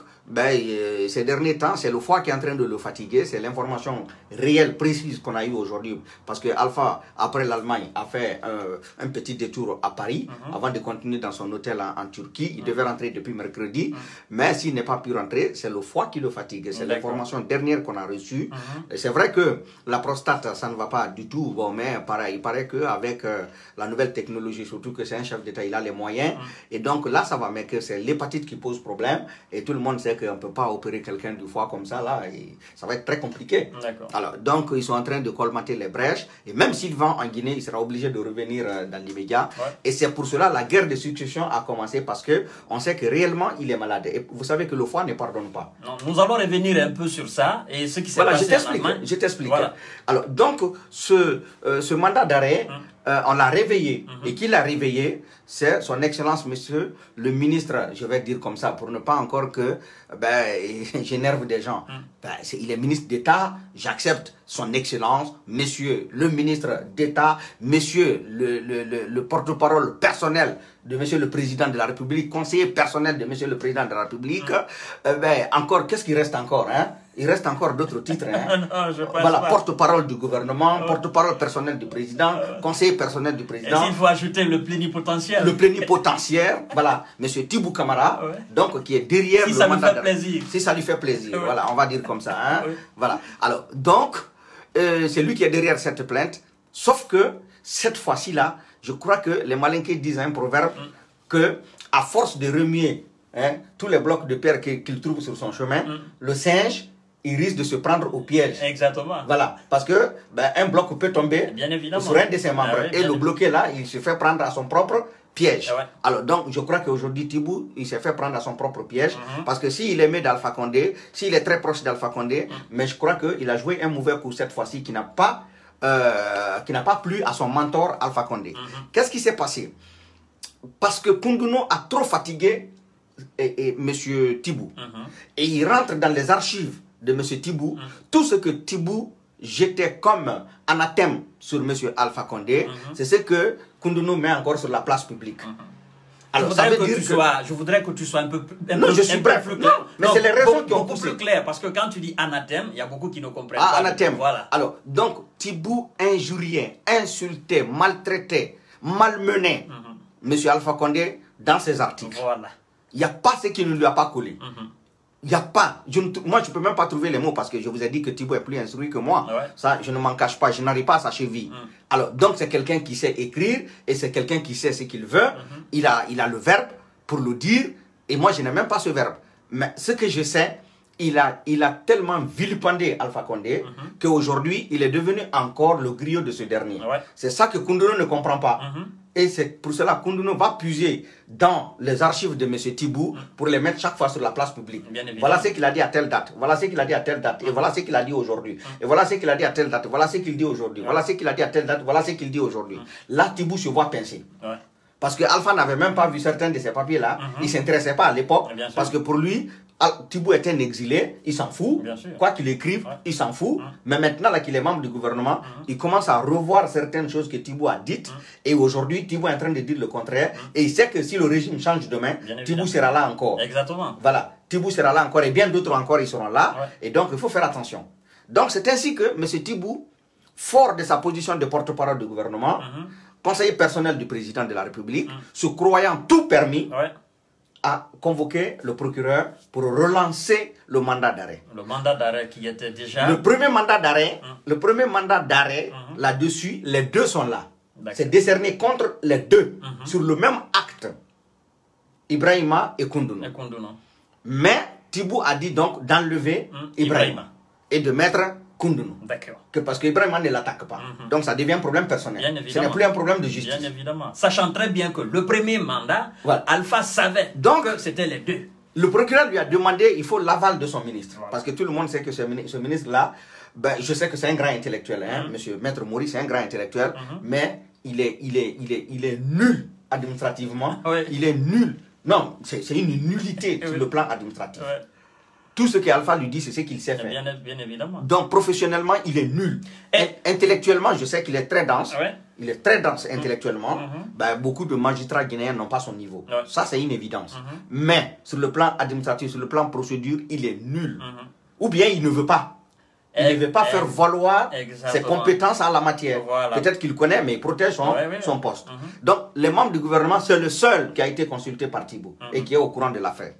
ces derniers temps, c'est le foie qui est en train de le fatiguer. C'est l'information réelle, précise qu'on a eue aujourd'hui. Parce que Alpha, après l'Allemagne, a fait un petit détour à Paris avant de continuer dans son hôtel en Turquie. Il devait rentrer depuis mercredi, mais s'il n'est pas pu rentrer, c'est le foie qui le fatigue. C'est l'information dernière qu'on a reçue. C'est vrai que la prostate, ça ne va pas du tout, bon, mais pareil, il paraît qu'avec la nouvelle technologie, surtout que c'est un chef d'État, il a les moyens, et donc là, ça va, mais que c'est l'hépatite qui pose problème, et tout le monde sait qu'on ne peut pas opérer quelqu'un du foie comme ça, là, et ça va être très compliqué. Alors, donc, ils sont en train de colmater les brèches, et même s'il va en Guinée, il sera obligé de revenir dans l'immédiat, et c'est pour cela la guerre de succession a commencé, parce que on sait que réellement, il est malade. Et vous savez que le foie ne pardonne pas. Non, nous allons revenir un peu sur ça et ce qui s'est passé en Allemagne. Je t'explique. Voilà. Alors, donc, ce mandat d'arrêt, on l'a réveillé. Et qui l'a réveillé? C'est son Excellence, monsieur le ministre, je vais dire comme ça, pour ne pas encore que j'énerve des gens. Il est ministre d'État, j'accepte son Excellence, monsieur le ministre d'État, monsieur le porte-parole personnel de monsieur le président de la République, conseiller personnel de monsieur le président de la République. Encore, qu'est-ce qu'il reste encore, hein? Il reste encore d'autres titres. Hein? Voilà, porte-parole du gouvernement, porte-parole personnel du président, conseiller personnel du président. Et s'il faut ajouter le plénipotentiaire. Le plénipotentiaire, voilà, monsieur Tibou Camara, donc qui est derrière le mandat d'arrêt. Si ça lui fait plaisir, voilà, on va dire comme ça. Hein? Voilà. Alors, donc, c'est lui qui est derrière cette plainte, sauf que cette fois-ci-là, je crois que les Malinqués disent un proverbe que, à force de remuer tous les blocs de pierre qu'il trouve sur son chemin, le singe, il risque de se prendre au piège. Exactement. Voilà, parce que un bloc peut tomber sur un de ses membres et le bloquer là, il se fait prendre à son propre piège. Alors donc, je crois qu'aujourd'hui, Tibou, il s'est fait prendre à son propre piège, parce que s'il est aimé d'Alpha Condé, s'il est très proche d'Alpha Condé, mais je crois qu'il a joué un mauvais coup cette fois-ci qui n'a pas plu à son mentor Alpha Condé. Qu'est-ce qui s'est passé? Parce que Koundouno a trop fatigué monsieur Tibou. Et il rentre dans les archives de monsieur Tibou. Tout ce que Tibou jetait comme anathème sur monsieur Alpha Condé, c'est ce que Koundouno met encore sur la place publique. Alors, je voudrais que tu sois un peu plus clair. Mais c'est les raisons qui ont poussé. Beaucoup plus clair, parce que quand tu dis anathème, il y a beaucoup qui ne comprennent pas. Anathème. Voilà. Alors, donc, Tibou injuriait, insultait, maltraitait, malmenait monsieur Alpha Condé dans ses articles. Voilà. Il n'y a pas ce qui ne lui a pas collé. Il n'y a pas. Moi, je ne peux même pas trouver les mots parce que je vous ai dit que Thibaut est plus instruit que moi. Ouais. Ça, je ne m'en cache pas. Je n'arrive pas à sa cheville. Alors, donc, c'est quelqu'un qui sait écrire et c'est quelqu'un qui sait ce qu'il veut. Il a le verbe pour le dire et moi, je n'ai même pas ce verbe. Mais ce que je sais, il a tellement vilipendé Alpha Condé qu'aujourd'hui, il est devenu encore le griot de ce dernier. Ouais. C'est ça que Koundouno ne comprend pas. Et c'est pour cela que Koundouno va puiser dans les archives de M. Thibou pour les mettre chaque fois sur la place publique. Voilà ce qu'il a dit à telle date. Voilà ce qu'il a dit à telle date. Et voilà ce qu'il a dit aujourd'hui. Et voilà ce qu'il a dit à telle date. Voilà ce qu'il dit aujourd'hui. Voilà ce qu'il a dit à telle date. Voilà ce qu'il dit aujourd'hui. Là, Thibou se voit pincer. Ouais. Parce que Alpha n'avait même pas vu certains de ces papiers-là. Il ne s'intéressait pas à l'époque. Parce que pour lui, Thibou était un exilé, il s'en fout. Quoi qu'il écrive, il s'en fout. Mais maintenant là qu'il est membre du gouvernement, il commence à revoir certaines choses que Thibou a dites. Et aujourd'hui, Thibou est en train de dire le contraire. Et il sait que si le régime change demain, Thibou sera là encore. Exactement. Voilà, Thibou sera là encore et bien d'autres encore, ils seront là. Et donc, il faut faire attention. Donc, c'est ainsi que M. Thibou, fort de sa position de porte-parole du gouvernement, conseiller personnel du président de la République, se croyant tout permis, a convoqué le procureur pour relancer le mandat d'arrêt. Le mandat d'arrêt qui était déjà... Le premier mandat d'arrêt, là-dessus, les deux sont là. C'est décerné contre les deux, sur le même acte. Ibrahima et Koundouno. Mais Thibou a dit donc d'enlever Ibrahima et de mettre Koundouno. D'accord. Parce que Ibrahima ne l'attaque pas. Donc ça devient un problème personnel. Ce n'est plus un problème de justice. Bien évidemment. Sachant très bien que le premier mandat, Alpha savait que c'était les deux. Le procureur lui a demandé, il faut l'aval de son ministre. Parce que tout le monde sait que ce ministre-là, ben, je sais que c'est un grand intellectuel. Monsieur Maître Maurice, c'est un grand intellectuel. Mais il est nul administrativement. Il est nul. Non, c'est une nullité sur le plan administratif. Tout ce qu'Alpha lui dit, c'est ce qu'il sait faire. Bien évidemment. Donc, professionnellement, il est nul. Intellectuellement, je sais qu'il est très dense. Il est très dense intellectuellement. Ben, beaucoup de magistrats guinéens n'ont pas son niveau. Ça, c'est une évidence. Mais, sur le plan administratif, sur le plan procédure, il est nul. Ou bien, il ne veut pas. Il ne veut pas faire valoir ses compétences en la matière. Peut-être qu'il connaît, mais il protège son poste. Donc, les membres du gouvernement, c'est le seul qui a été consulté par Thibou et qui est au courant de l'affaire.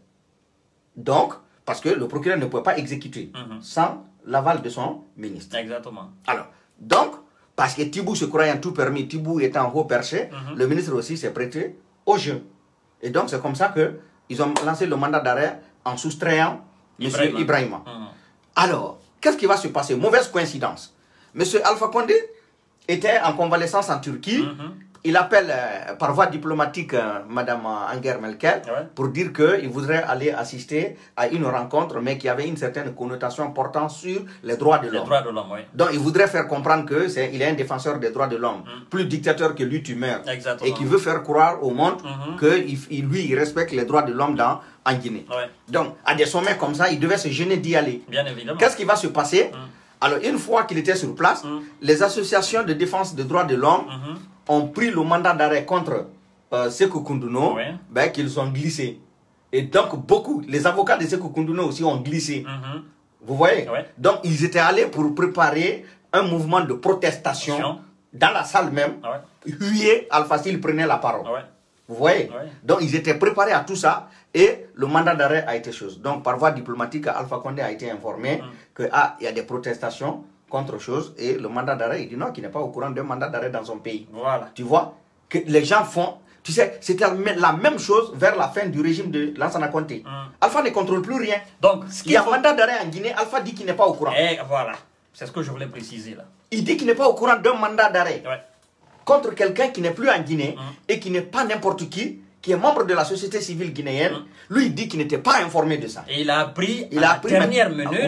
Donc, parce que le procureur ne pouvait pas exécuter sans l'aval de son ministre. Exactement. Alors, donc, parce que Thibou se croyant tout permis, Thibou étant haut perché, le ministre aussi s'est prêté au jeu. Et donc, c'est comme ça qu'ils ont lancé le mandat d'arrêt en soustrayant M. Ibrahima. Alors, qu'est-ce qui va se passer? Mauvaise coïncidence. M. Alpha Condé était en convalescence en Turquie. Il appelle par voie diplomatique Mme Angela Merkel pour dire qu'il voudrait aller assister à une rencontre, mais qui avait une certaine connotation portant sur les droits de l'homme. Donc il voudrait faire comprendre qu'il est un défenseur des droits de l'homme, plus dictateur que lui tumeur, et qui veut faire croire au monde que lui, il respecte les droits de l'homme en Guinée. Donc à des sommets comme ça, il devait se gêner d'y aller. Bien évidemment. Qu'est-ce qui va se passer? Alors une fois qu'il était sur place, les associations de défense des droits de l'homme ont pris le mandat d'arrêt contre Sékou Koundouno, qu'ils ont glissé. Et donc, les avocats de Sékou Koundouno aussi ont glissé. Vous voyez? Donc, ils étaient allés pour préparer un mouvement de protestation dans la salle même. Hué, Alpha Syll prenait la parole. Vous voyez? Donc, ils étaient préparés à tout ça et le mandat d'arrêt a été chose. Donc, par voie diplomatique, Alpha Condé a été informé qu'il y a des protestations contre chose et le mandat d'arrêt, il dit non, qu'il n'est pas au courant d'un mandat d'arrêt dans son pays. Tu vois que les gens font, tu sais, c'était la même chose vers la fin du régime de Lansana Conté. Alpha ne contrôle plus rien. Donc, il y a un mandat d'arrêt en Guinée, Alpha dit qu'il n'est pas au courant. Et voilà, c'est ce que je voulais préciser là. Il dit qu'il n'est pas au courant d'un mandat d'arrêt contre quelqu'un qui n'est plus en Guinée et qui n'est pas n'importe qui est membre de la société civile guinéenne. Lui, il dit qu'il n'était pas informé de ça. Et il a appris à la dernière minute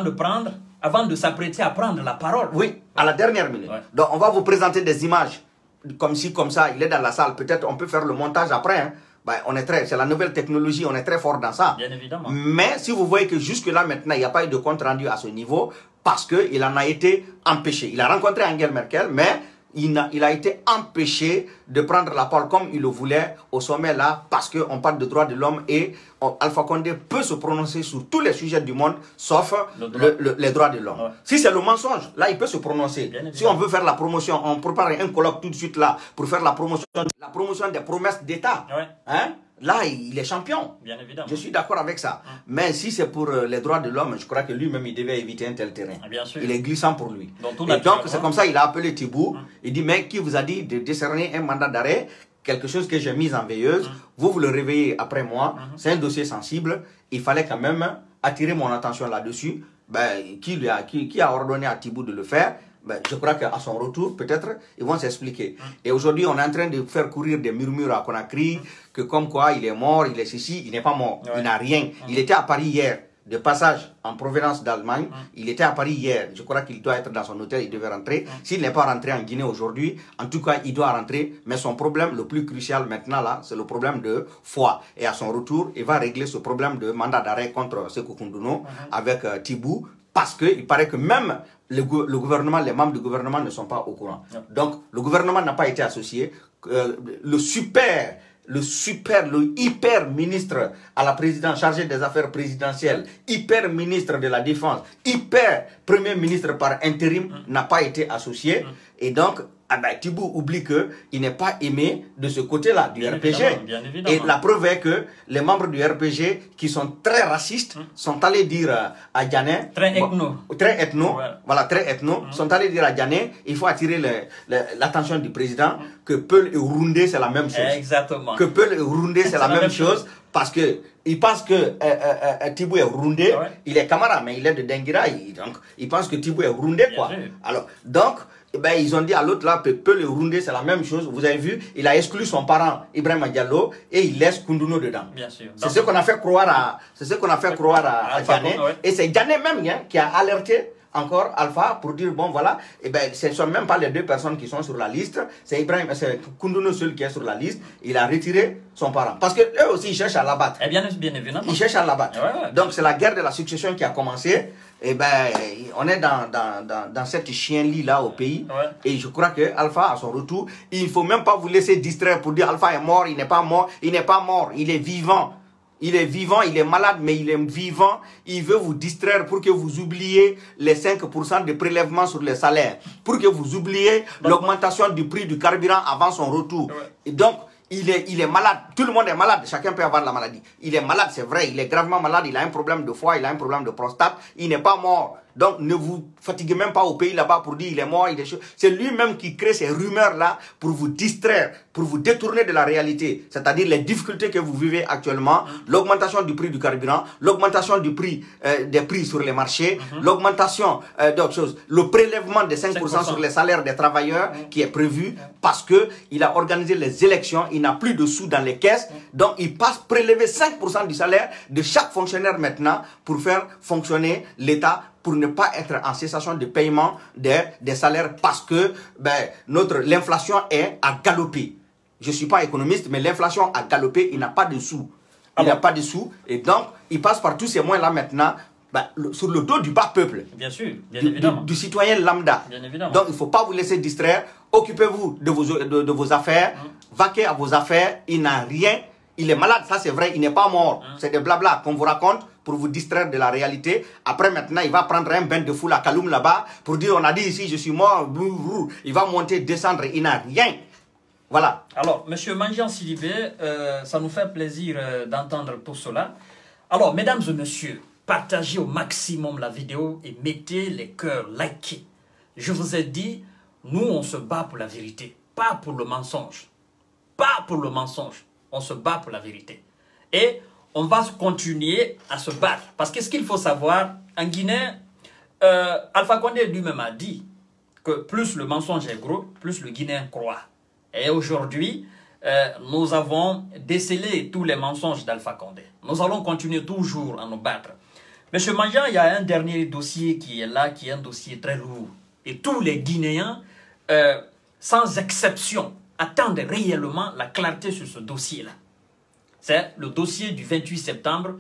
avant de s'apprêter à prendre la parole. Oui, à la dernière minute. Donc, on va vous présenter des images comme ci, comme ça. Il est dans la salle. Peut-être on peut faire le montage après. C'est la nouvelle technologie. On est très fort dans ça. Bien évidemment. Mais si vous voyez que jusque-là, maintenant, il n'y a pas eu de compte rendu à ce niveau parce qu'il en a été empêché. Il a rencontré Angela Merkel, mais il a été empêché de prendre la parole comme il le voulait au sommet là parce qu'on parle de droits de l'homme et Alpha Condé peut se prononcer sur tous les sujets du monde, sauf les droits de l'homme. Ouais. Si c'est le mensonge, là, il peut se prononcer. Si on veut faire la promotion, on prépare un colloque tout de suite là pour faire la promotion des promesses d'État. Ouais. Hein? Là, il est champion. Bien évidemment. Je suis d'accord avec ça. Mais si c'est pour les droits de l'homme, je crois que lui-même, il devait éviter un tel terrain. Bien sûr. Il est glissant pour lui. Donc, et donc, c'est comme ça qu'il a appelé Tibou. Il dit, mais qui vous a dit de décerner un mandat d'arrêt, quelque chose que j'ai mis en veilleuse, vous le réveillez après moi, c'est un dossier sensible, il fallait quand même attirer mon attention là-dessus. Ben, qui a ordonné à Tibou de le faire? Ben, je crois qu'à son retour, peut-être, ils vont s'expliquer. Et aujourd'hui, on est en train de faire courir des murmures à Conakry, que comme quoi il est mort, il est ceci, il n'est pas mort, il n'a rien. Il était à Paris hier, de passage en provenance d'Allemagne, il était à Paris hier. Je crois qu'il doit être dans son hôtel, il devait rentrer. S'il n'est pas rentré en Guinée aujourd'hui, en tout cas, il doit rentrer. Mais son problème le plus crucial maintenant, là, c'est le problème de foi. Et à son retour, il va régler ce problème de mandat d'arrêt contre Sékou Koundono avec Tibou, parce qu'il paraît que même le gouvernement, les membres du gouvernement ne sont pas au courant. Donc, le gouvernement n'a pas été associé. Le hyper ministre à la présidence chargé des affaires présidentielles, hyper ministre de la défense, hyper premier ministre par intérim n'a pas été associé. Et donc, Tibou oublie qu'il n'est pas aimé de ce côté-là du RPG. Bien évidemment. Et la preuve est que les membres du RPG, qui sont très racistes, sont allés dire à Diané... Très ethno. Très ethno, Ouais. voilà, très ethno, sont allés dire à Diané, il faut attirer l'attention du président, que Peul et Roundé, c'est la même chose. Exactement. Que Peul et Roundé, c'est la même chose. Parce que il pense que Tibou est Roundé, il est camarade, mais il est de Denguira, donc il pense que Tibou est Roundé, quoi. Alors, donc, ils ont dit à l'autre là, Peul et Roundé, c'est la même chose. Vous avez vu, il a exclu son parent Ibrahima Diallo et il laisse Koundono dedans. Bien sûr. C'est ce qu'on a fait croire à Diané. Et c'est Diané même qui a alerté encore Alpha pour dire bon voilà, ce ne sont même pas les deux personnes qui sont sur la liste, c'est Koundono seul qui est sur la liste. Il a retiré son parent parce que eux aussi ils cherchent à l'abattre. Bien évidemment. Ils cherchent à l'abattre. Donc c'est la guerre de la succession qui a commencé. On est dans cette chien-lit là au pays. Et je crois que Alpha à son retour, il ne faut même pas vous laisser distraire pour dire Alpha est mort, il n'est pas mort, il n'est pas mort, il est vivant. Il est vivant, il est malade, mais il est vivant. Il veut vous distraire pour que vous oubliez les 5% de prélèvement sur les salaires. Pour que vous oubliez l'augmentation du prix du carburant avant son retour. Et donc, il est malade. Tout le monde est malade. Chacun peut avoir la maladie. Il est malade, c'est vrai. Il est gravement malade. Il a un problème de foie, il a un problème de prostate. Il n'est pas mort. Donc, ne vous fatiguez même pas au pays là-bas pour dire il est mort. C'est lui-même qui crée ces rumeurs-là pour vous distraire, pour vous détourner de la réalité. C'est-à-dire les difficultés que vous vivez actuellement, l'augmentation du prix du carburant, l'augmentation du prix des prix sur les marchés, l'augmentation d'autres choses, le prélèvement de 5% sur les salaires des travailleurs qui est prévu parce qu'il a organisé les élections, il n'a plus de sous dans les caisses. Donc, il passe prélever 5% du salaire de chaque fonctionnaire maintenant pour faire fonctionner l'État, pour ne pas être en cessation de paiement des salaires parce que l'inflation est à galoper. Je ne suis pas économiste, mais l'inflation a galopé, il n'a pas de sous. Il n'a pas de sous. Et donc, il passe par tous ces moyens-là maintenant sur le dos du bas peuple. Bien sûr, bien évidemment. Du citoyen lambda. Bien évidemment. Donc, il ne faut pas vous laisser distraire. Occupez-vous de vos affaires. Vaquez à vos affaires. Il n'a rien. Il est malade, ça c'est vrai, il n'est pas mort. C'est des blabla qu'on vous raconte pour vous distraire de la réalité. Après maintenant, il va prendre un bain de foule à Kaloum là-bas pour dire on a dit ici je suis mort. Il va monter, descendre, il n'a rien. Voilà. Alors, M. Mandian Sidibé, ça nous fait plaisir d'entendre tout cela. Alors, mesdames et messieurs, partagez au maximum la vidéo et mettez les cœurs likés. Je vous ai dit, nous on se bat pour la vérité, pas pour le mensonge. Pas pour le mensonge. On se bat pour la vérité. Et on va continuer à se battre. Parce que ce qu'il faut savoir, en Guinée, Alpha Condé lui-même a dit que plus le mensonge est gros, plus le Guinéen croit. Et aujourd'hui, nous avons décelé tous les mensonges d'Alpha Condé. Nous allons continuer toujours à nous battre. Monsieur Mandian, il y a un dernier dossier qui est là, qui est un dossier très lourd. Et tous les Guinéens, sans exception, attendent réellement la clarté sur ce dossier-là. C'est le dossier du 28 septembre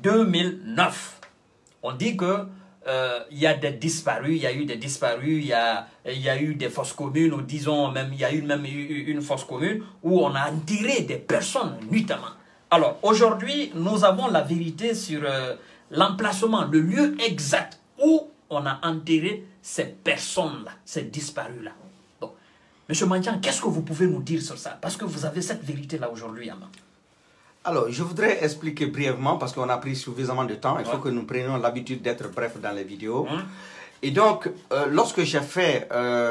2009. On dit que il y a des disparus, il y a eu des disparus, il y a eu des fosses communes, ou disons même, il y a eu même une fosse commune où on a enterré des personnes nuitamment. Alors, aujourd'hui, nous avons la vérité sur l'emplacement, le lieu exact où on a enterré ces personnes-là, ces disparus-là. Bon. Monsieur Mandiang, qu'est-ce que vous pouvez nous dire sur ça? Parce que vous avez cette vérité-là aujourd'hui en main. Alors, je voudrais expliquer brièvement, parce qu'on a pris suffisamment de temps. Il faut que nous prenions l'habitude d'être bref dans les vidéos. Et donc, lorsque j'ai fait,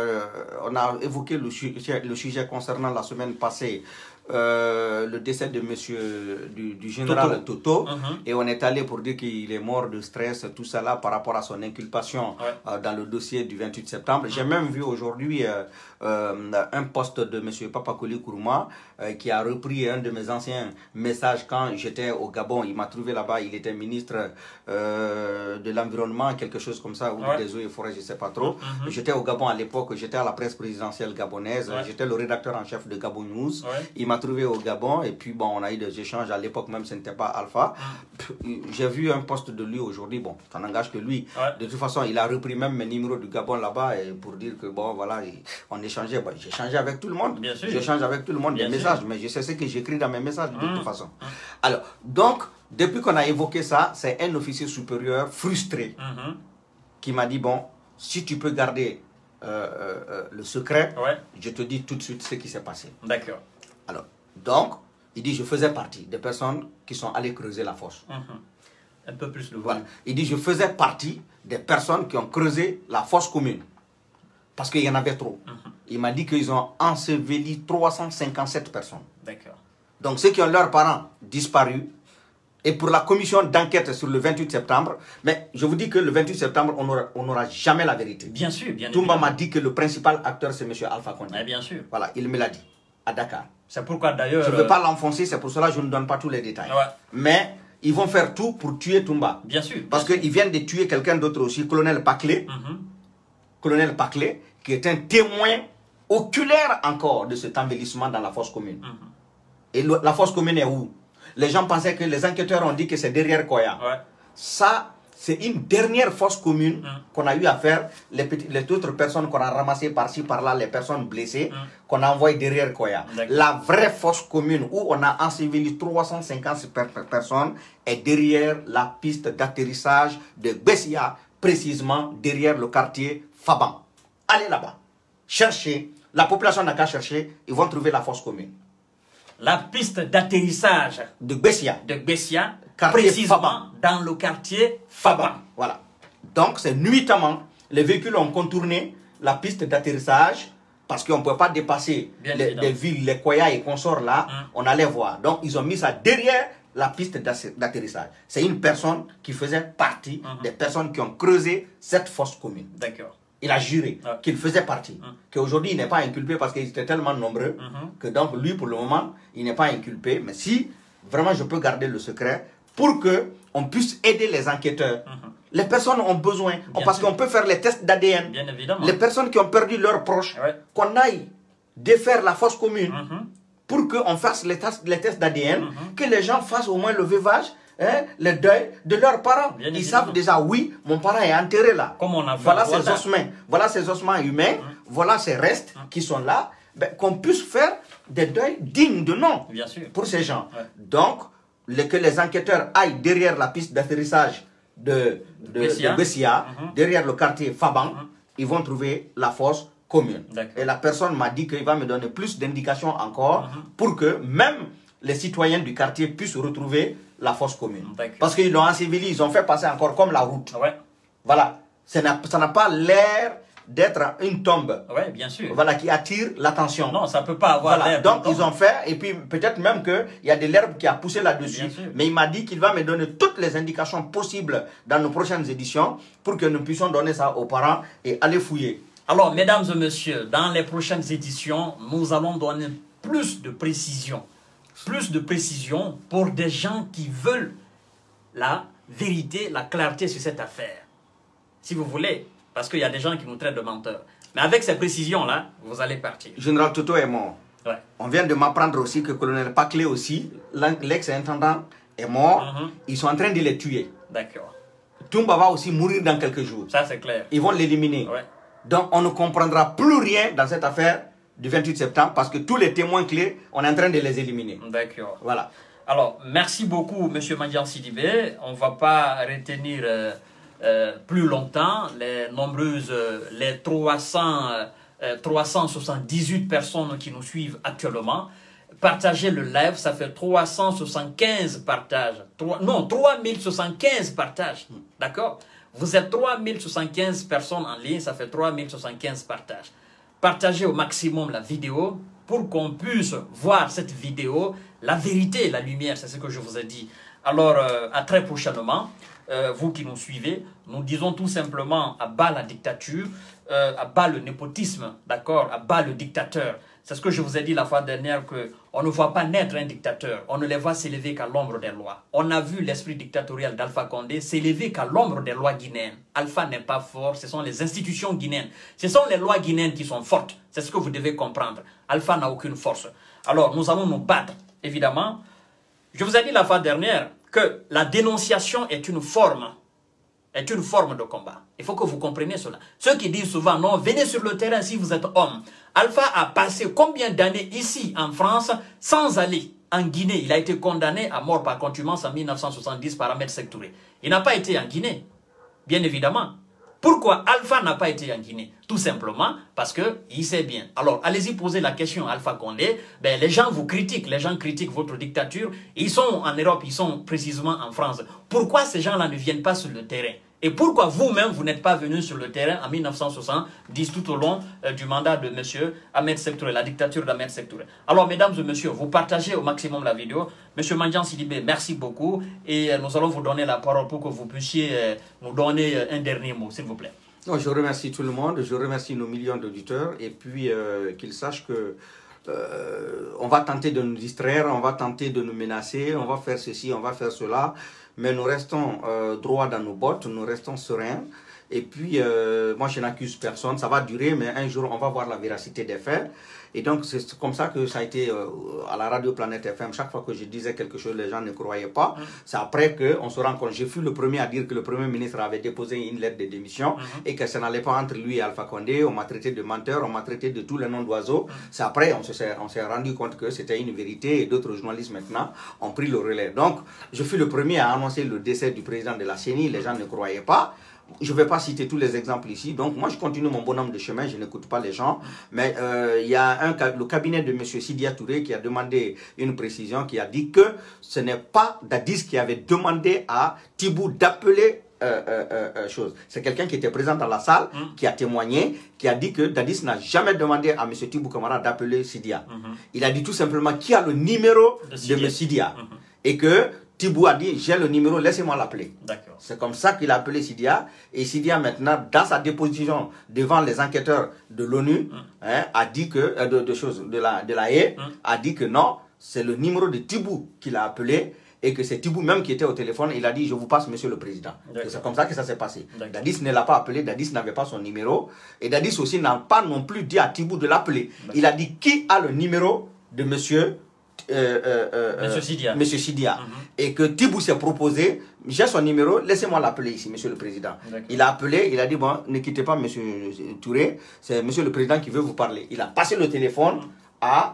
on a évoqué le sujet concernant la semaine passée, le décès de monsieur, du général Toto, et on est allé pour dire qu'il est mort de stress, tout ça là, par rapport à son inculpation dans le dossier du 28 septembre. J'ai même vu aujourd'hui un post de monsieur Papakoli Kourouma qui a repris un de mes anciens messages quand j'étais au Gabon. Il m'a trouvé là-bas, il était ministre de l'environnement, quelque chose comme ça, ou des eaux et forêts, je ne sais pas trop. J'étais au Gabon à l'époque, j'étais à la presse présidentielle gabonaise, j'étais le rédacteur en chef de Gabon News. Il m'a trouvé au Gabon et puis bon, on a eu des échanges. À l'époque même, ce n'était pas Alpha. J'ai vu un post de lui aujourd'hui. Bon, ça n'engage que lui. De toute façon, il a repris même mes numéros du Gabon là-bas pour dire que bon, voilà, on échangeait. Bon, j'échangeais avec tout le monde. J'échange avec tout le monde des messages, mais je sais ce que j'écris dans mes messages de toute façon. Alors, donc, depuis qu'on a évoqué ça, c'est un officier supérieur frustré qui m'a dit bon, si tu peux garder le secret, je te dis tout de suite ce qui s'est passé. D'accord. Alors, donc, il dit, je faisais partie des personnes qui sont allées creuser la fosse. Un peu plus de voilà. Il dit, je faisais partie des personnes qui ont creusé la fosse commune. Parce qu'il y en avait trop. Il m'a dit qu'ils ont enseveli 357 personnes. D'accord. Donc, ceux qui ont leurs parents disparus, et pour la commission d'enquête sur le 28 septembre, mais je vous dis que le 28 septembre, on n'aura jamais la vérité. Bien sûr, bien Toumba m'a dit que le principal acteur, c'est M. Alpha Condé. Bien sûr. Voilà, il me l'a dit, à Dakar. C'est pourquoi d'ailleurs... Je ne veux pas l'enfoncer, c'est pour cela que je ne donne pas tous les détails. Mais ils vont faire tout pour tuer Toumba. Bien sûr. Parce qu'ils viennent de tuer quelqu'un d'autre aussi, colonel Paclé. Colonel Paclé, qui est un témoin oculaire encore de cet embellissement dans la fosse commune. Et la fosse commune est où? Les gens pensaient que les enquêteurs ont dit que c'est derrière Koya. Ça, c'est une dernière fosse commune qu'on a eu à faire. Les autres personnes qu'on a ramassées par-ci, par-là, les personnes blessées, qu'on a envoyées derrière Koya. La vraie fosse commune où on a enseveli 350 personnes est derrière la piste d'atterrissage de Bessia, précisément derrière le quartier Faban. Allez là-bas, cherchez. La population n'a qu'à chercher, ils vont trouver la fosse commune. La piste d'atterrissage de Bessia, précisément dans le quartier Faban. Voilà. Donc, c'est nuitamment, les véhicules ont contourné la piste d'atterrissage parce qu'on ne pouvait pas dépasser les villes, les Koya et consorts là, on allait voir. Donc, ils ont mis ça derrière la piste d'atterrissage. C'est une personne qui faisait partie des personnes qui ont creusé cette fosse commune. D'accord. Il a juré qu'il faisait partie. Qu'aujourd'hui, il n'est pas inculpé parce qu'ils étaient tellement nombreux que donc lui, pour le moment, il n'est pas inculpé. Mais si vraiment je peux garder le secret pour qu'on puisse aider les enquêteurs. Les personnes ont besoin, parce qu'on peut faire les tests d'ADN. Bien évidemment. Les personnes qui ont perdu leurs proches, qu'on aille défaire la fosse commune pour qu'on fasse les tests d'ADN, que les gens fassent au moins le veuvage. Le deuil de leurs parents. Ils savent déjà, oui, mon parent est enterré là. Comme on a fait voilà ces ossements. Voilà ces ossements humains. Voilà ces restes qui sont là. Ben, qu'on puisse faire des deuils dignes de nom pour ces gens. Donc, que les enquêteurs aillent derrière la piste d'atterrissage de Bessia, derrière le quartier Faban, ils vont trouver la fosse commune. Et la personne m'a dit qu'il va me donner plus d'indications encore pour que même les citoyens du quartier puissent retrouver la fosse commune. Parce qu'ils l'ont enseveli, ils ont fait passer encore comme la route. Voilà. Ça n'a pas l'air d'être une tombe. Bien sûr. Voilà, qui attire l'attention. Non, ça ne peut pas avoir l'air. Donc, ils ont fait, et puis peut-être même qu'il y a de l'herbe qui a poussé là-dessus. Mais il m'a dit qu'il va me donner toutes les indications possibles dans nos prochaines éditions pour que nous puissions donner ça aux parents et aller fouiller. Alors, mesdames et messieurs, dans les prochaines éditions, nous allons donner plus de précision. Plus de précision pour des gens qui veulent la vérité, la clarté sur cette affaire. Si vous voulez, parce qu'il y a des gens qui nous traitent de menteurs. Mais avec ces précisions-là, vous allez partir. Général Toto est mort. On vient de m'apprendre aussi que colonel Paclé aussi, l'ex-intendant, est mort. Ils sont en train de les tuer. D'accord. Toumba va aussi mourir dans quelques jours. Ça, c'est clair. Ils vont l'éliminer. Donc, on ne comprendra plus rien dans cette affaire du 28 septembre parce que tous les témoins clés, on est en train de les éliminer. D'accord. Voilà. Alors, merci beaucoup, M. Mandian Sidibé. On ne va pas retenir plus longtemps les nombreuses, les 378 personnes qui nous suivent actuellement. Partagez le live, ça fait 375 partages. 3075 partages. D'accord? Vous êtes 3075 personnes en ligne, ça fait 3075 partages. Partagez au maximum la vidéo pour qu'on puisse voir cette vidéo, la vérité, la lumière, c'est ce que je vous ai dit. Alors, à très prochainement. Vous qui nous suivez, nous disons tout simplement à bas la dictature, à bas le népotisme, d'accord, à bas le dictateur. C'est ce que je vous ai dit la fois dernière, qu'on ne voit pas naître un dictateur, on ne les voit s'élever qu'à l'ombre des lois. On a vu l'esprit dictatorial d'Alpha Condé s'élever qu'à l'ombre des lois guinéennes. Alpha n'est pas fort, ce sont les institutions guinéennes. Ce sont les lois guinéennes qui sont fortes, c'est ce que vous devez comprendre. Alpha n'a aucune force. Alors, nous allons nous battre, évidemment. Je vous ai dit la fois dernière que la dénonciation est une forme de combat. Il faut que vous compreniez cela. Ceux qui disent souvent, non, venez sur le terrain si vous êtes homme. Alpha a passé combien d'années ici en France sans aller en Guinée? Il a été condamné à mort par contumace en 1970 par Ahmed Sékou Touré. Il n'a pas été en Guinée, bien évidemment. Pourquoi Alpha n'a pas été en Guinée? Tout simplement parce qu'il sait bien. Alors, allez-y poser la question à Alpha Condé. Ben, les gens vous critiquent, les gens critiquent votre dictature. Ils sont en Europe, ils sont précisément en France. Pourquoi ces gens-là ne viennent pas sur le terrain? Et pourquoi vous-même, vous n'êtes pas venu sur le terrain en 1970, tout au long du mandat de M. Ahmed Sékou Touré, la dictature d'Ahmed Sékou Touré? Alors, mesdames et messieurs, vous partagez au maximum la vidéo. M. Mandian Sidibé, merci beaucoup. Et nous allons vous donner la parole pour que vous puissiez nous donner un dernier mot, s'il vous plaît. Non, je remercie tout le monde, je remercie nos millions d'auditeurs et puis qu'ils sachent que on va tenter de nous distraire, on va tenter de nous menacer, on va faire ceci, on va faire cela, mais nous restons droits dans nos bottes, nous restons sereins. Et puis, moi, je n'accuse personne, ça va durer, mais un jour, on va voir la véracité des faits. Et donc, c'est comme ça que ça a été à la radio Planète FM. Chaque fois que je disais quelque chose, les gens ne croyaient pas. C'est après qu'on se rend compte. Je fus le premier à dire que le Premier ministre avait déposé une lettre de démission et que ça n'allait pas entre lui et Alpha Condé. On m'a traité de menteur, on m'a traité de tous les noms d'oiseaux. C'est après on s'est rendu compte que c'était une vérité et d'autres journalistes maintenant ont pris le relais. Donc, je fus le premier à annoncer le décès du président de la CENI. Les gens ne croyaient pas. Je ne vais pas citer tous les exemples ici. Donc, moi, je continue mon bonhomme de chemin. Je n'écoute pas les gens. Mais il y a le cabinet de M. Sidia Touré qui a demandé une précision, qui a dit que ce n'est pas Dadis qui avait demandé à Tibou d'appeler chose. C'est quelqu'un qui était présent dans la salle, qui a témoigné, qui a dit que Dadis n'a jamais demandé à M. Tibou Camara d'appeler Sidia. Il a dit tout simplement qui a le numéro de M. Sidia. Et que Tibou a dit, j'ai le numéro, laissez-moi l'appeler. C'est comme ça qu'il a appelé Sidia. Et Sidia, maintenant, dans sa déposition devant les enquêteurs de l'ONU, a dit que, de la haie, a dit que non, c'est le numéro de Tibou qu'il a appelé. Et que c'est Tibou même qui était au téléphone. Il a dit, je vous passe, monsieur le président. C'est comme ça que ça s'est passé. Dadis ne l'a pas appelé, Dadis n'avait pas son numéro. Et Dadis aussi n'a pas non plus dit à Tibou de l'appeler. Il a dit, qui a le numéro de monsieur Monsieur Sidia. Et que Tibou s'est proposé, j'ai son numéro, laissez-moi l'appeler ici, monsieur le président. Il a appelé, il a dit, bon, ne quittez pas monsieur Touré, c'est monsieur le président qui veut vous parler. Il a passé le téléphone à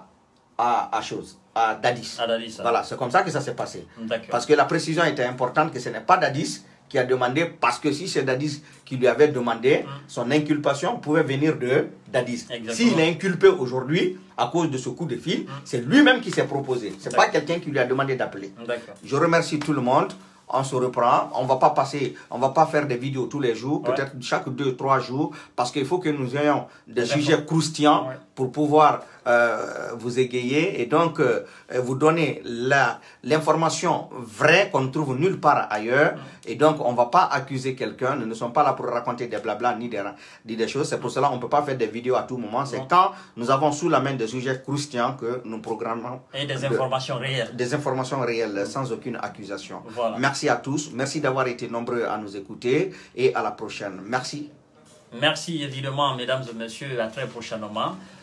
Dadis. Voilà, c'est comme ça que ça s'est passé. Parce que la précision était importante, que ce n'est pas Dadis qui a demandé, parce que si c'est Dadis qui lui avait demandé, son inculpation pouvait venir de Dadis. S'il est inculpé aujourd'hui, à cause de ce coup de fil, c'est lui-même qui s'est proposé. Ce n'est pas quelqu'un qui lui a demandé d'appeler. Je remercie tout le monde. On se reprend, on va pas faire des vidéos tous les jours, peut-être chaque 2-3 jours, parce qu'il faut que nous ayons des sujets croustillants pour pouvoir vous égayer et donc vous donner l'information vraie qu'on ne trouve nulle part ailleurs. Et donc on ne va pas accuser quelqu'un, nous ne sommes pas là pour raconter des blabla ni des choses. C'est pour cela qu'on ne peut pas faire des vidéos à tout moment. C'est quand nous avons sous la main des sujets croustillants que nous programmons. Et des informations réelles. Des informations réelles, sans aucune accusation. Merci à tous, merci d'avoir été nombreux à nous écouter et à la prochaine. Merci. Merci évidemment, mesdames et messieurs, à très prochainement.